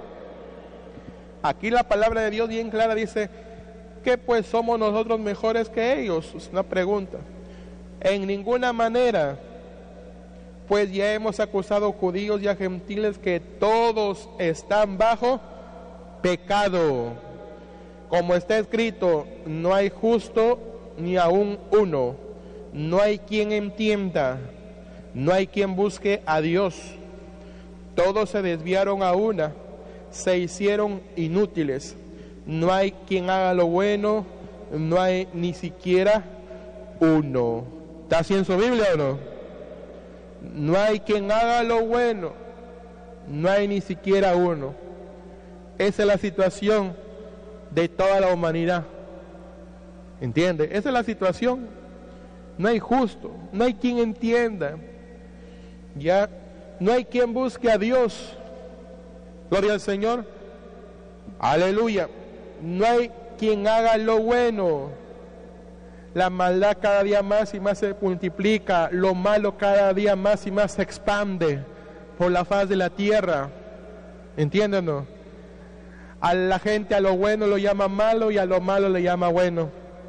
Aquí la palabra de Dios bien clara dice, ¿qué pues somos nosotros mejores que ellos? Es una pregunta. En ninguna manera. Pues ya hemos acusado a judíos y a gentiles que todos están bajo pecado. Como está escrito, no hay justo ni aún uno. No hay quien entienda. No hay quien busque a Dios. Todos se desviaron a una, se hicieron inútiles. No hay quien haga lo bueno, no hay ni siquiera uno. ¿Está así en su Biblia o no? No hay quien haga lo bueno, no hay ni siquiera uno. Esa es la situación de toda la humanidad. ¿Entiende? Esa es la situación. No hay justo, no hay quien entienda. Ya. No hay quien busque a Dios. Gloria al Señor. Aleluya. No hay quien haga lo bueno. La maldad cada día más y más se multiplica. Lo malo cada día más y más se expande por la faz de la tierra. ¿Entienden? A la gente a lo bueno lo llama malo y a lo malo le llama bueno.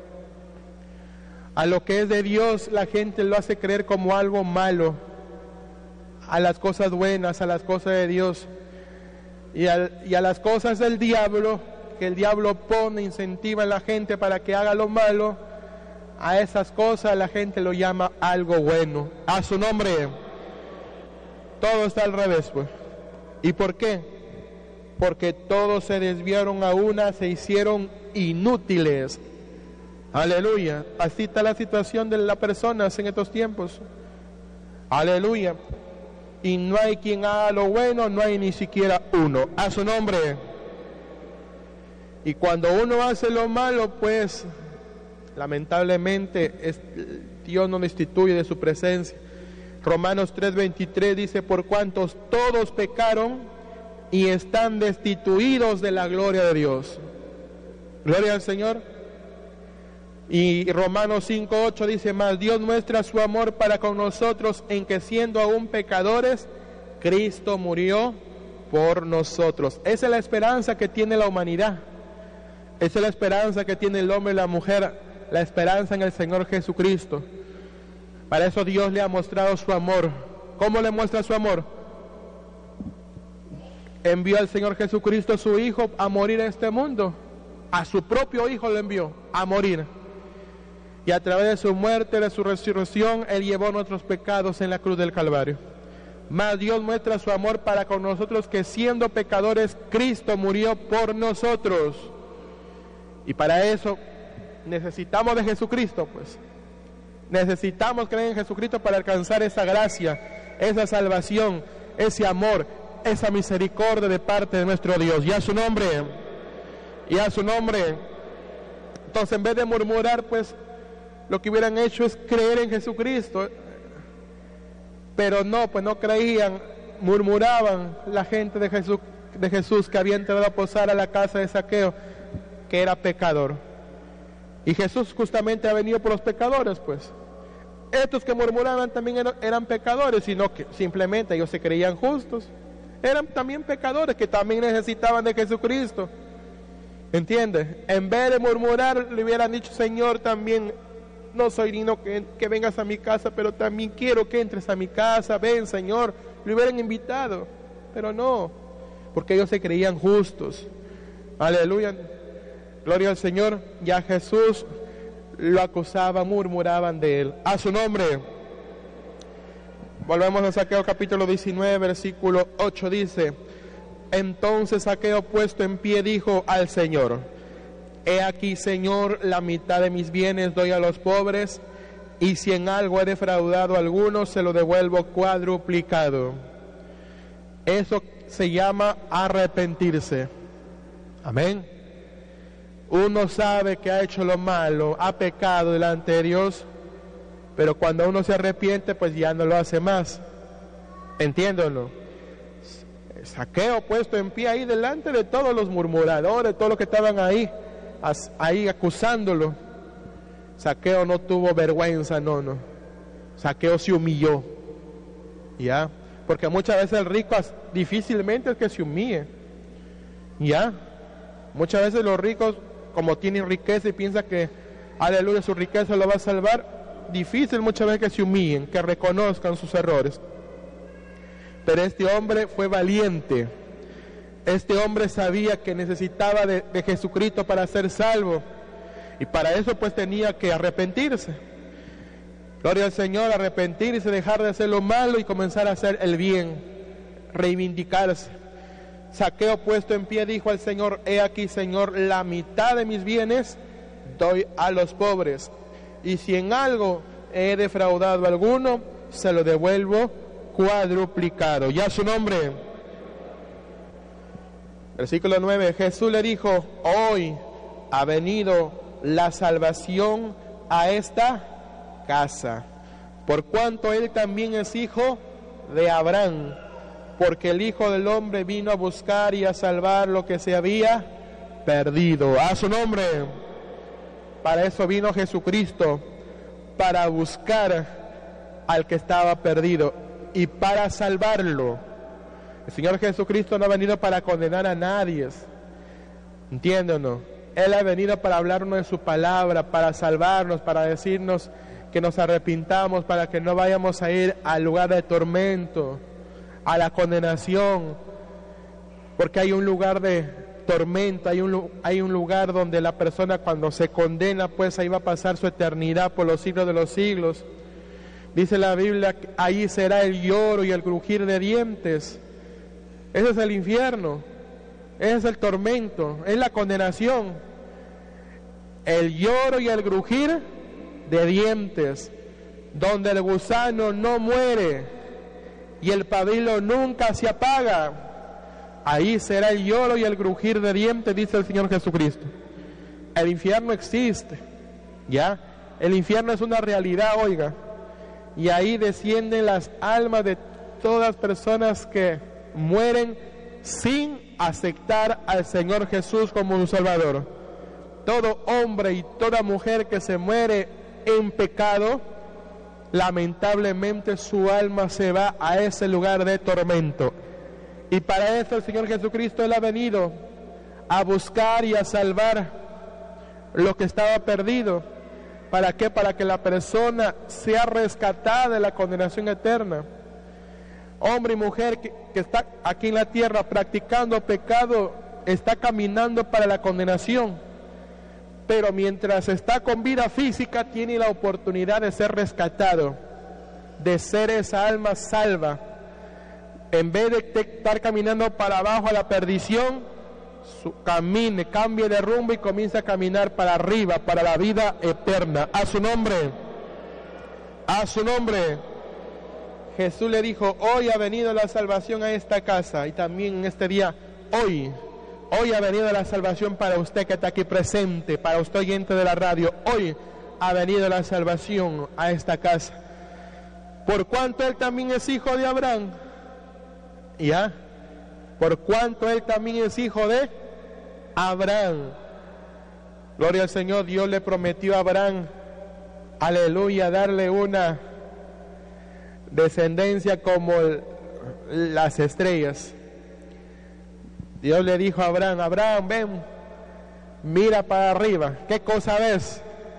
A lo que es de Dios la gente lo hace creer como algo malo. A las cosas buenas, a las cosas de Dios y a las cosas del diablo, que el diablo pone, incentiva a la gente para que haga lo malo, a esas cosas la gente lo llama algo bueno. A su nombre. Todo está al revés, pues. ¿Y por qué? Porque todos se desviaron a una, se hicieron inútiles. Aleluya. Así está la situación de las personas en estos tiempos. Aleluya. Y no hay quien haga lo bueno, no hay ni siquiera uno. A su nombre. Y cuando uno hace lo malo, pues lamentablemente Dios no destituye de su presencia. Romanos 3:23 dice, por cuantos todos pecaron y están destituidos de la gloria de Dios. Gloria al Señor. Y Romanos 5:8 dice, mas Dios muestra su amor para con nosotros en que siendo aún pecadores, Cristo murió por nosotros. Esa es la esperanza que tiene la humanidad. Esa es la esperanza que tiene el hombre y la mujer, la esperanza en el Señor Jesucristo. Para eso Dios le ha mostrado su amor. ¿Cómo le muestra su amor? Envió al Señor Jesucristo, su Hijo, a morir en este mundo. A su propio Hijo lo envió a morir. Y a través de su muerte, de su resurrección, Él llevó nuestros pecados en la cruz del Calvario. Mas Dios muestra su amor para con nosotros, que siendo pecadores, Cristo murió por nosotros. Y para eso necesitamos de Jesucristo, pues. Necesitamos creer en Jesucristo para alcanzar esa gracia, esa salvación, ese amor, esa misericordia de parte de nuestro Dios. Y a su nombre, y a su nombre. Entonces, en vez de murmurar, pues, lo que hubieran hecho es creer en Jesucristo. Pero no, pues no creían, murmuraban la gente de Jesús que había entrado a posar a la casa de Zaqueo, que era pecador. Y Jesús justamente ha venido por los pecadores, pues. Estos que murmuraban también eran pecadores, sino que simplemente ellos se creían justos. Eran también pecadores que también necesitaban de Jesucristo. ¿Entiendes? En vez de murmurar, le hubieran dicho: Señor, también no soy digno que vengas a mi casa, pero también quiero que entres a mi casa. Ven, Señor. Le hubieran invitado, pero no, porque ellos se creían justos. Aleluya. Gloria al Señor. Ya Jesús lo acusaban, murmuraban de él. A su nombre. Volvemos a Zaqueo capítulo 19, versículo 8, dice: Entonces Zaqueo, puesto en pie, dijo al Señor: He aquí, Señor, la mitad de mis bienes doy a los pobres, y si en algo he defraudado a alguno, se lo devuelvo cuadruplicado. Eso se llama arrepentirse. Amén. Uno sabe que ha hecho lo malo, ha pecado delante de Dios, pero cuando uno se arrepiente, pues ya no lo hace más. Entiéndelo. Zaqueo, puesto en pie ahí delante de todos los murmuradores, todos los que estaban ahí acusándolo. Zaqueo no tuvo vergüenza, no. Zaqueo se humilló. ¿Ya? Porque muchas veces el rico difícilmente es que se humille. ¿Ya? Muchas veces los ricos, como tienen riqueza y piensan que, aleluya, su riqueza lo va a salvar, difícil muchas veces que se humillen, que reconozcan sus errores. Pero este hombre fue valiente. Este hombre sabía que necesitaba de Jesucristo para ser salvo. Y para eso pues tenía que arrepentirse. Gloria al Señor, arrepentirse, dejar de hacer lo malo y comenzar a hacer el bien, reivindicarse. Zaqueo, puesto en pie, dijo al Señor: He aquí, Señor, la mitad de mis bienes doy a los pobres, y si en algo he defraudado a alguno, se lo devuelvo cuadruplicado. Ya su nombre. Versículo 9. Jesús le dijo: Hoy ha venido la salvación a esta casa, por cuanto él también es hijo de Abraham, porque el Hijo del Hombre vino a buscar y a salvar lo que se había perdido. A su nombre. Para eso vino Jesucristo, para buscar al que estaba perdido y para salvarlo. El Señor Jesucristo no ha venido para condenar a nadie, entiéndanos. Él ha venido para hablarnos de su palabra, para salvarnos, para decirnos que nos arrepintamos, para que no vayamos a ir al lugar de tormento, a la condenación, porque hay un lugar de tormento, hay un lugar donde la persona, cuando se condena, pues ahí va a pasar su eternidad por los siglos de los siglos. Dice la Biblia, ahí será el lloro y el crujir de dientes. Ese es el infierno, ese es el tormento, es la condenación. El lloro y el crujir de dientes, donde el gusano no muere y el pabilo nunca se apaga. Ahí será el lloro y el crujir de dientes, dice el Señor Jesucristo. El infierno existe, ¿ya? El infierno es una realidad, oiga. Y ahí descienden las almas de todas personas que mueren sin aceptar al Señor Jesús como un Salvador. Todo hombre y toda mujer que se muere en pecado, lamentablemente su alma se va a ese lugar de tormento. Y para eso el Señor Jesucristo, Él ha venido a buscar y a salvar lo que estaba perdido. ¿Para qué? Para que la persona sea rescatada de la condenación eterna. Hombre y mujer que está aquí en la tierra practicando pecado, está caminando para la condenación. Pero mientras está con vida física, tiene la oportunidad de ser rescatado, de ser esa alma salva. En vez de estar caminando para abajo a la perdición, camine, cambie de rumbo y comience a caminar para arriba, para la vida eterna. A su nombre. A su nombre. Jesús le dijo, hoy ha venido la salvación a esta casa. Y también en este día, hoy ha venido la salvación para usted que está aquí presente, para usted oyente de la radio. Hoy ha venido la salvación a esta casa. Por cuanto él también es hijo de Abraham. ¿Ya? Por cuanto él también es hijo de Abraham. Gloria al Señor. Dios le prometió a Abraham, aleluya, darle una descendencia como las estrellas. Dios le dijo a Abraham, Abraham, ven, mira para arriba. ¿Qué cosa ves?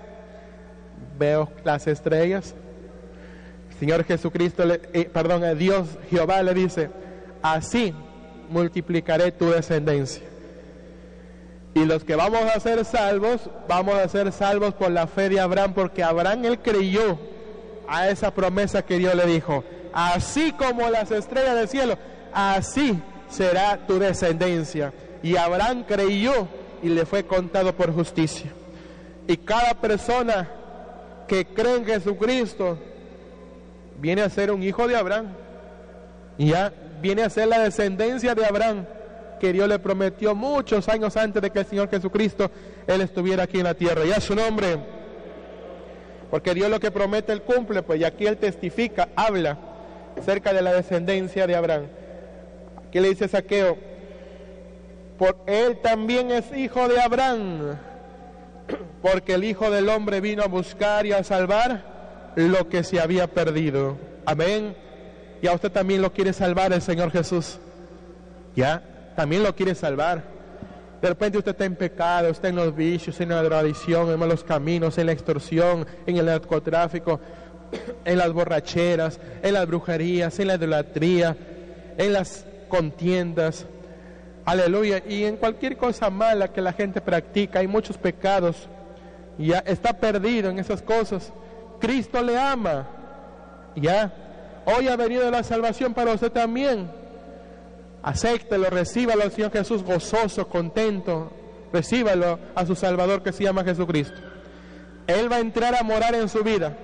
Veo las estrellas. Señor Jesucristo, Dios Jehová le dice, así multiplicaré tu descendencia. Y los que vamos a ser salvos por la fe de Abraham, porque Abraham, él creyó a esa promesa que Dios le dijo. Así como las estrellas del cielo, así será tu descendencia. Y Abraham creyó y le fue contado por justicia. Y cada persona que cree en Jesucristo viene a ser un hijo de Abraham. Y ya viene a ser la descendencia de Abraham, que Dios le prometió muchos años antes de que el Señor Jesucristo, él estuviera aquí en la tierra. Y a su nombre, porque Dios lo que promete, él cumple, pues, y aquí él testifica, habla acerca de la descendencia de Abraham. Aquí le dice Zaqueo, por él también es hijo de Abraham, porque el Hijo del Hombre vino a buscar y a salvar lo que se había perdido. Amén. Y a usted también lo quiere salvar el Señor Jesús. ¿Ya? También lo quiere salvar. De repente usted está en pecado, está en los vicios, en la drogadicción, en malos caminos, en la extorsión, en el narcotráfico, en las borracheras, en las brujerías, en la idolatría, en las contiendas. Aleluya. Y en cualquier cosa mala que la gente practica, hay muchos pecados. Ya está perdido en esas cosas. Cristo le ama. Ya. Hoy ha venido la salvación para usted también. Acéptelo, recíbalo al Señor Jesús gozoso, contento. Recíbalo a su Salvador que se llama Jesucristo. Él va a entrar a morar en su vida.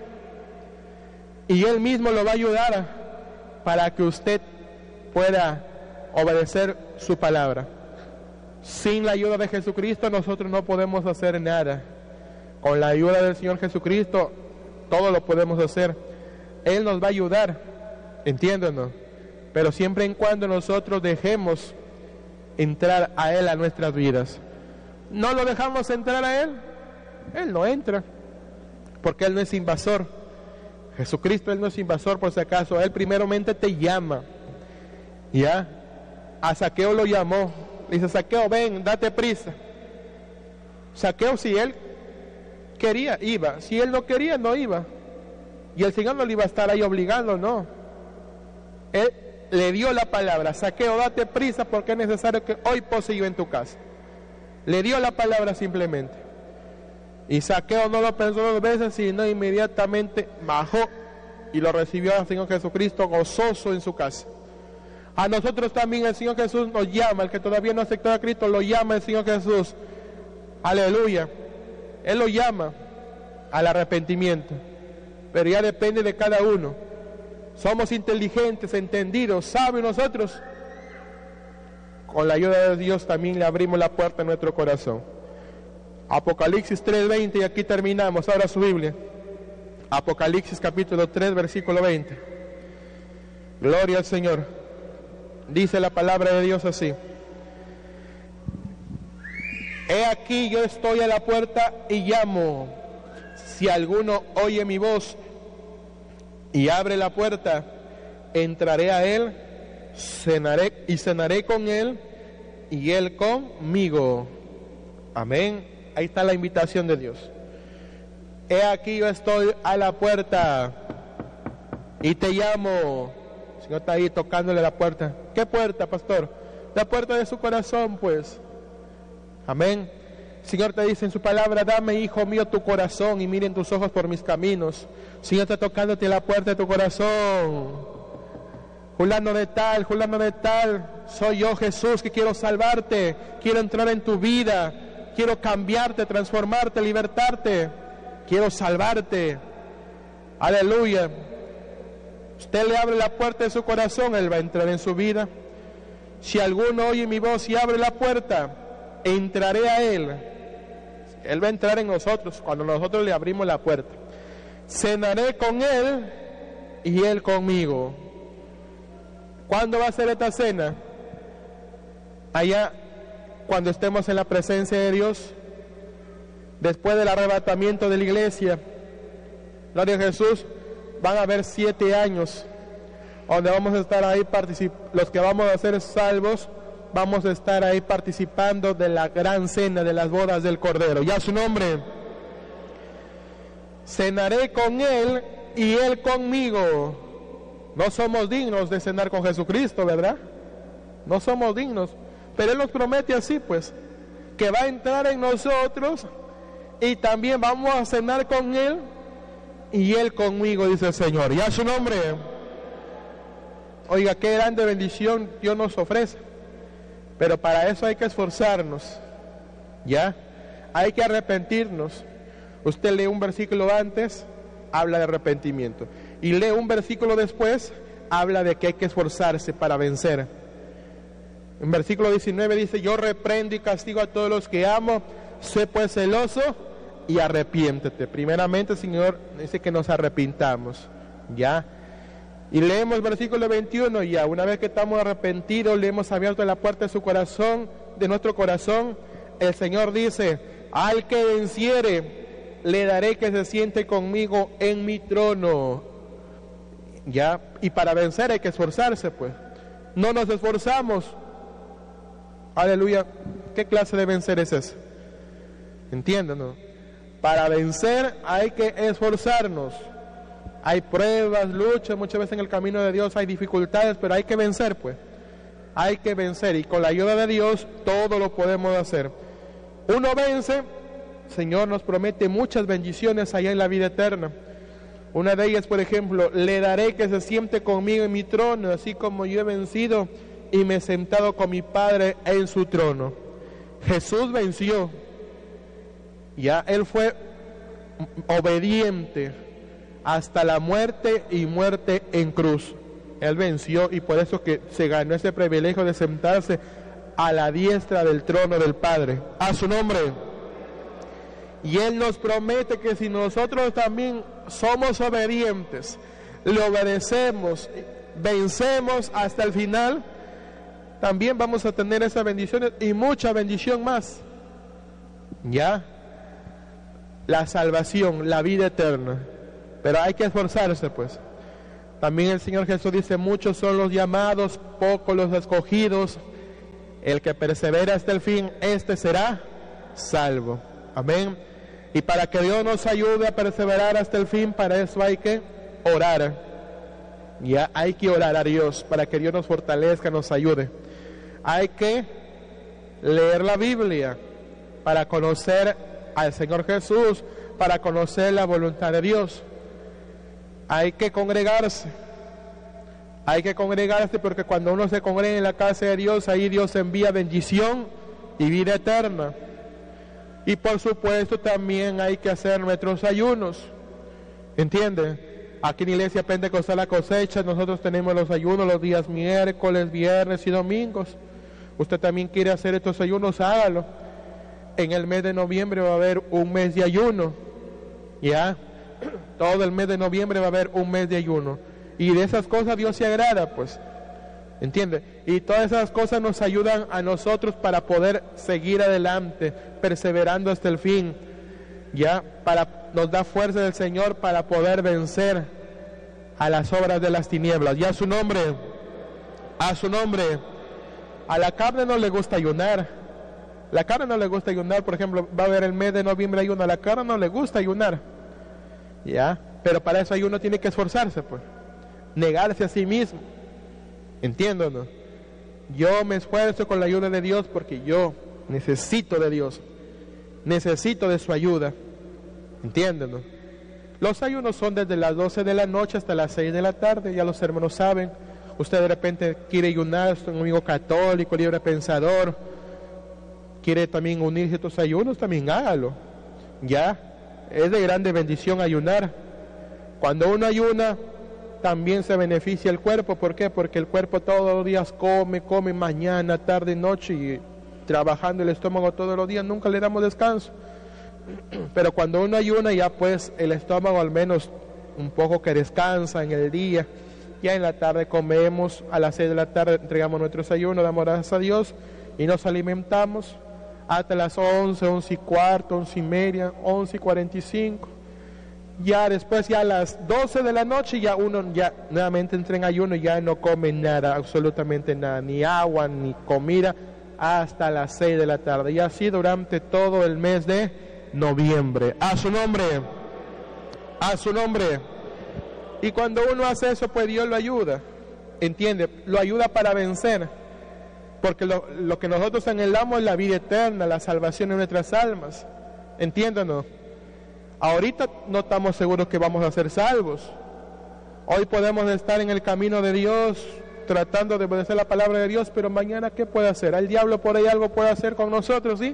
Y Él mismo lo va a ayudar para que usted pueda obedecer su palabra. Sin la ayuda de Jesucristo nosotros no podemos hacer nada. Con la ayuda del Señor Jesucristo todo lo podemos hacer. Él nos va a ayudar, entiéndanos, pero siempre en cuando nosotros dejemos entrar a Él a nuestras vidas. No lo dejamos entrar a Él, Él no entra, porque Él no es invasor. Jesucristo, Él no es invasor por si acaso. Él primeramente te llama. ¿Ya? A Zaqueo lo llamó. Dice, Zaqueo, ven, date prisa. Zaqueo, si él quería, iba. Si él no quería, no iba. Y el Señor no le iba a estar ahí obligando, no. Él le dio la palabra, Zaqueo, date prisa porque es necesario que hoy pose yo en tu casa. Le dio la palabra simplemente. Y Zaqueo no lo pensó 2 veces, sino inmediatamente bajó y lo recibió al Señor Jesucristo gozoso en su casa. A nosotros también el Señor Jesús nos llama, el que todavía no ha aceptado a Cristo, lo llama el Señor Jesús. Aleluya. Él lo llama al arrepentimiento. Pero ya depende de cada uno. Somos inteligentes, entendidos, sabios nosotros. Con la ayuda de Dios también le abrimos la puerta a nuestro corazón. Apocalipsis 3:20, y aquí terminamos. Ahora su Biblia. Apocalipsis capítulo 3, versículo 20. Gloria al Señor. Dice la palabra de Dios así. He aquí yo estoy a la puerta y llamo. Si alguno oye mi voz y abre la puerta, entraré a él, cenaré con él y él conmigo. Amén. Ahí está la invitación de Dios. He aquí yo estoy a la puerta y te llamo. El Señor está ahí tocándole la puerta. ¿Qué puerta, pastor? La puerta de su corazón, pues. Amén. El Señor te dice en su palabra, dame, hijo mío, tu corazón y miren tus ojos por mis caminos. El Señor está tocándote la puerta de tu corazón. fulano de tal, soy yo Jesús que quiero salvarte, quiero entrar en tu vida, quiero cambiarte, transformarte, libertarte, quiero salvarte. Aleluya. Usted le abre la puerta de su corazón, Él va a entrar en su vida. Si alguno oye mi voz y abre la puerta, entraré a Él. Él va a entrar en nosotros cuando nosotros le abrimos la puerta. Cenaré con Él y Él conmigo. ¿Cuándo va a ser esta cena? Allá, cuando estemos en la presencia de Dios, después del arrebatamiento de la iglesia. Gloria a Jesús. Van a haber 7 años donde vamos a estar ahí los que vamos a ser salvos, vamos a estar ahí participando de la gran cena de las bodas del Cordero. Ya su nombre. Cenaré con Él y Él conmigo. No somos dignos de cenar con Jesucristo, ¿verdad? No somos dignos, pero Él nos promete así, pues, que va a entrar en nosotros y también vamos a cenar con Él y Él conmigo, dice el Señor. Ya su nombre. Oiga, qué grande bendición Dios nos ofrece. Pero para eso hay que esforzarnos. ¿Ya? Hay que arrepentirnos. Usted lee un versículo antes, habla de arrepentimiento. Y lee un versículo después, habla de que hay que esforzarse para vencer. En versículo 19 dice, yo reprendo y castigo a todos los que amo, sé pues celoso y arrepiéntete. Primeramente, Señor, dice que nos arrepintamos, ¿ya? Y leemos versículo 21, ya, una vez que estamos arrepentidos, le hemos abierto la puerta de su corazón, de nuestro corazón, el Señor dice, al que venciere, le daré que se siente conmigo en mi trono, ¿ya? Y para vencer hay que esforzarse, pues. No nos esforzamos. Aleluya. ¿Qué clase de vencer es ese? ¿Entienden, no? Para vencer hay que esforzarnos. Hay pruebas, luchas, muchas veces en el camino de Dios hay dificultades, pero hay que vencer, pues. Hay que vencer y con la ayuda de Dios todo lo podemos hacer. Uno vence, el Señor nos promete muchas bendiciones allá en la vida eterna. Una de ellas, por ejemplo, le daré que se siente conmigo en mi trono, así como yo he vencido y me he sentado con mi Padre en su trono. Jesús venció. Ya Él fue obediente hasta la muerte y muerte en cruz. Él venció y por eso que se ganó ese privilegio de sentarse a la diestra del trono del Padre. A su nombre. Y Él nos promete que si nosotros también somos obedientes, le obedecemos, vencemos hasta el final, también vamos a tener esas bendiciones y mucha bendición más. ¿Ya? La salvación, la vida eterna. Pero hay que esforzarse, pues. También el Señor Jesús dice, muchos son los llamados, pocos los escogidos. El que persevera hasta el fin, este será salvo. Amén. Y para que Dios nos ayude a perseverar hasta el fin, para eso hay que orar. Ya hay que orar a Dios, para que Dios nos fortalezca, nos ayude. Hay que leer la Biblia, para conocer al Señor Jesús, para conocer la voluntad de Dios. Hay que congregarse porque cuando uno se congrega en la casa de Dios, ahí Dios envía bendición y vida eterna. Y por supuesto también hay que hacer nuestros ayunos, ¿entienden? Aquí en Iglesia Pentecostal La Cosecha nosotros tenemos los ayunos los días miércoles, viernes y domingos. Usted también quiere hacer estos ayunos, hágalo. En el mes de noviembre va a haber un mes de ayuno, ¿ya? Todo el mes de noviembre va a haber un mes de ayuno. Y de esas cosas Dios se agrada, pues. ¿Entiende? Y todas esas cosas nos ayudan a nosotros para poder seguir adelante, perseverando hasta el fin. ¿Ya? Nos da fuerza del Señor para poder vencer a las obras de las tinieblas. ¿Ya? A su nombre. A su nombre. A la carne no le gusta ayunar. La carne no le gusta ayunar. Por ejemplo, va a haber el mes de noviembre ayuno. A la carne no le gusta ayunar. ¿Ya? Pero para eso uno tiene que esforzarse, pues. Negarse a sí mismo. ¿Entiendo, no? Yo me esfuerzo con la ayuda de Dios porque yo necesito de Dios. Necesito de su ayuda. ¿Entienden, no? Los ayunos son desde las 12 de la noche hasta las 6 de la tarde. Ya los hermanos saben. Usted de repente quiere ayunar, es un amigo católico, libre pensador, quiere también unirse a estos ayunos, también hágalo. Ya, es de grande bendición ayunar. Cuando uno ayuna, también se beneficia el cuerpo. ¿Por qué? Porque el cuerpo todos los días come mañana, tarde, noche, y trabajando el estómago todos los días, nunca le damos descanso. Pero cuando uno ayuna, ya pues el estómago al menos un poco que descansa en el día. Ya en la tarde comemos, a las 6 de la tarde entregamos nuestros ayunos, damos gracias a Dios y nos alimentamos hasta las 11, 11 y cuarto, 11 y media, 11 y 45. Ya después, ya a las 12 de la noche, ya uno ya nuevamente entra en ayuno y ya no come nada, absolutamente nada, ni agua, ni comida, hasta las 6 de la tarde. Y así durante todo el mes de noviembre. A su nombre, a su nombre. Y cuando uno hace eso, pues Dios lo ayuda, ¿entiende? Lo ayuda para vencer, porque lo que nosotros anhelamos es la vida eterna, la salvación de nuestras almas, ¿entiéndanos? Ahorita no estamos seguros que vamos a ser salvos. Hoy podemos estar en el camino de Dios, tratando de obedecer la palabra de Dios, pero mañana, ¿qué puede hacer? El diablo por ahí algo puede hacer con nosotros, ¿sí?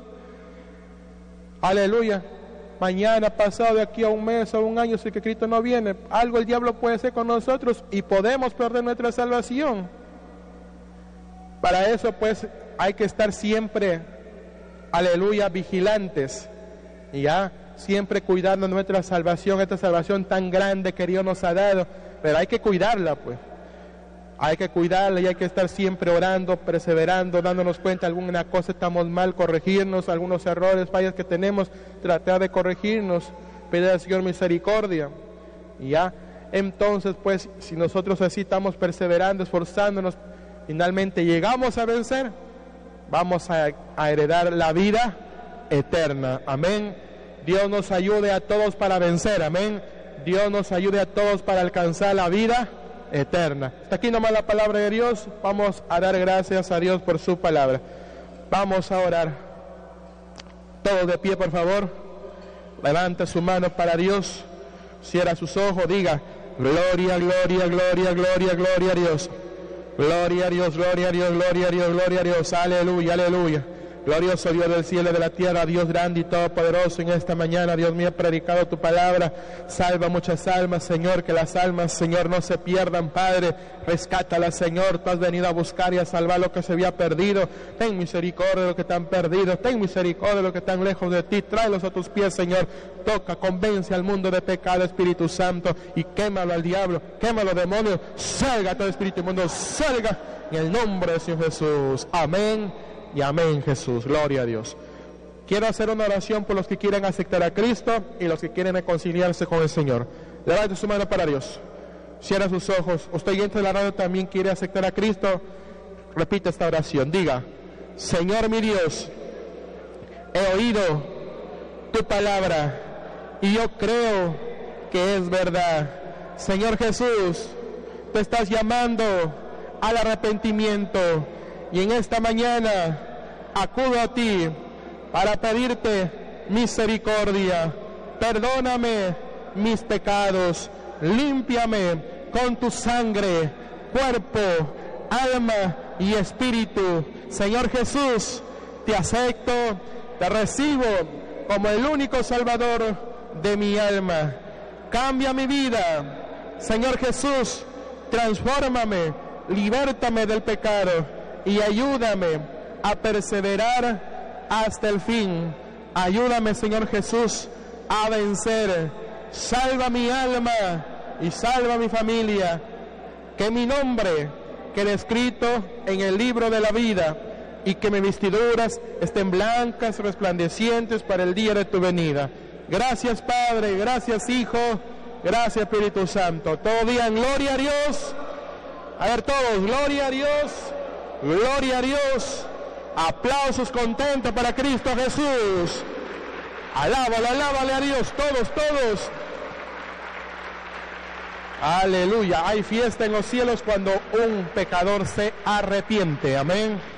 Aleluya. Mañana, pasado, de aquí a un mes o un año, si que Cristo no viene, algo el diablo puede hacer con nosotros y podemos perder nuestra salvación. Para eso pues hay que estar siempre, aleluya, vigilantes, y ya siempre cuidando nuestra salvación, esta salvación tan grande que Dios nos ha dado, pero hay que cuidarla, pues. Hay que cuidarla y hay que estar siempre orando, perseverando, dándonos cuenta alguna cosa estamos mal, corregirnos, algunos errores, fallas que tenemos, tratar de corregirnos, pedir al Señor misericordia. Y ya, entonces pues, si nosotros así estamos perseverando, esforzándonos, finalmente llegamos a vencer, vamos a heredar la vida eterna. Amén. Dios nos ayude a todos para vencer. Amén. Dios nos ayude a todos para alcanzar la vida eterna. Hasta aquí nomás la palabra de Dios. Vamos a dar gracias a Dios por su palabra. Vamos a orar. Todos de pie, por favor. Levanta su mano para Dios. Cierra sus ojos. Diga: gloria, gloria, gloria, gloria, gloria a Dios. Gloria a Dios, gloria a Dios, gloria a Dios, gloria a Dios. Aleluya, aleluya. Glorioso Dios del cielo y de la tierra, Dios grande y todopoderoso, en esta mañana, Dios mío, he predicado tu palabra. Salva muchas almas, Señor, que las almas, Señor, no se pierdan, Padre. Rescátalas, Señor. Tú has venido a buscar y a salvar lo que se había perdido. Ten misericordia de los que están perdidos. Ten misericordia de los que están lejos de ti. Tráelos a tus pies, Señor. Toca, convence al mundo de pecado, Espíritu Santo, y quémalo al diablo, quémalo, demonios. Salga todo espíritu inmundo, salga en el nombre de Señor Jesús. Amén. Y amén, Jesús. Gloria a Dios. Quiero hacer una oración por los que quieren aceptar a Cristo y los que quieren reconciliarse con el Señor. Levante su mano para Dios. Cierra sus ojos. Usted oyente de la radio también quiere aceptar a Cristo. Repite esta oración. Diga: Señor mi Dios, he oído tu palabra y yo creo que es verdad. Señor Jesús, te estás llamando al arrepentimiento. Y en esta mañana acudo a ti para pedirte misericordia. Perdóname mis pecados, límpiame con tu sangre, cuerpo, alma y espíritu. Señor Jesús, te acepto, te recibo como el único Salvador de mi alma. Cambia mi vida. Señor Jesús, transfórmame, libértame del pecado y ayúdame a perseverar hasta el fin. Ayúdame, Señor Jesús, a vencer. Salva mi alma y salva mi familia. Que mi nombre quede escrito en el libro de la vida y que mis vestiduras estén blancas, resplandecientes para el día de tu venida. Gracias, Padre. Gracias, Hijo. Gracias, Espíritu Santo. Todo día en gloria a Dios. A ver todos, gloria a Dios. Gloria a Dios. Aplausos contentos para Cristo Jesús. Alábale, alábale a Dios, todos, todos. Aleluya. Hay fiesta en los cielos cuando un pecador se arrepiente. Amén.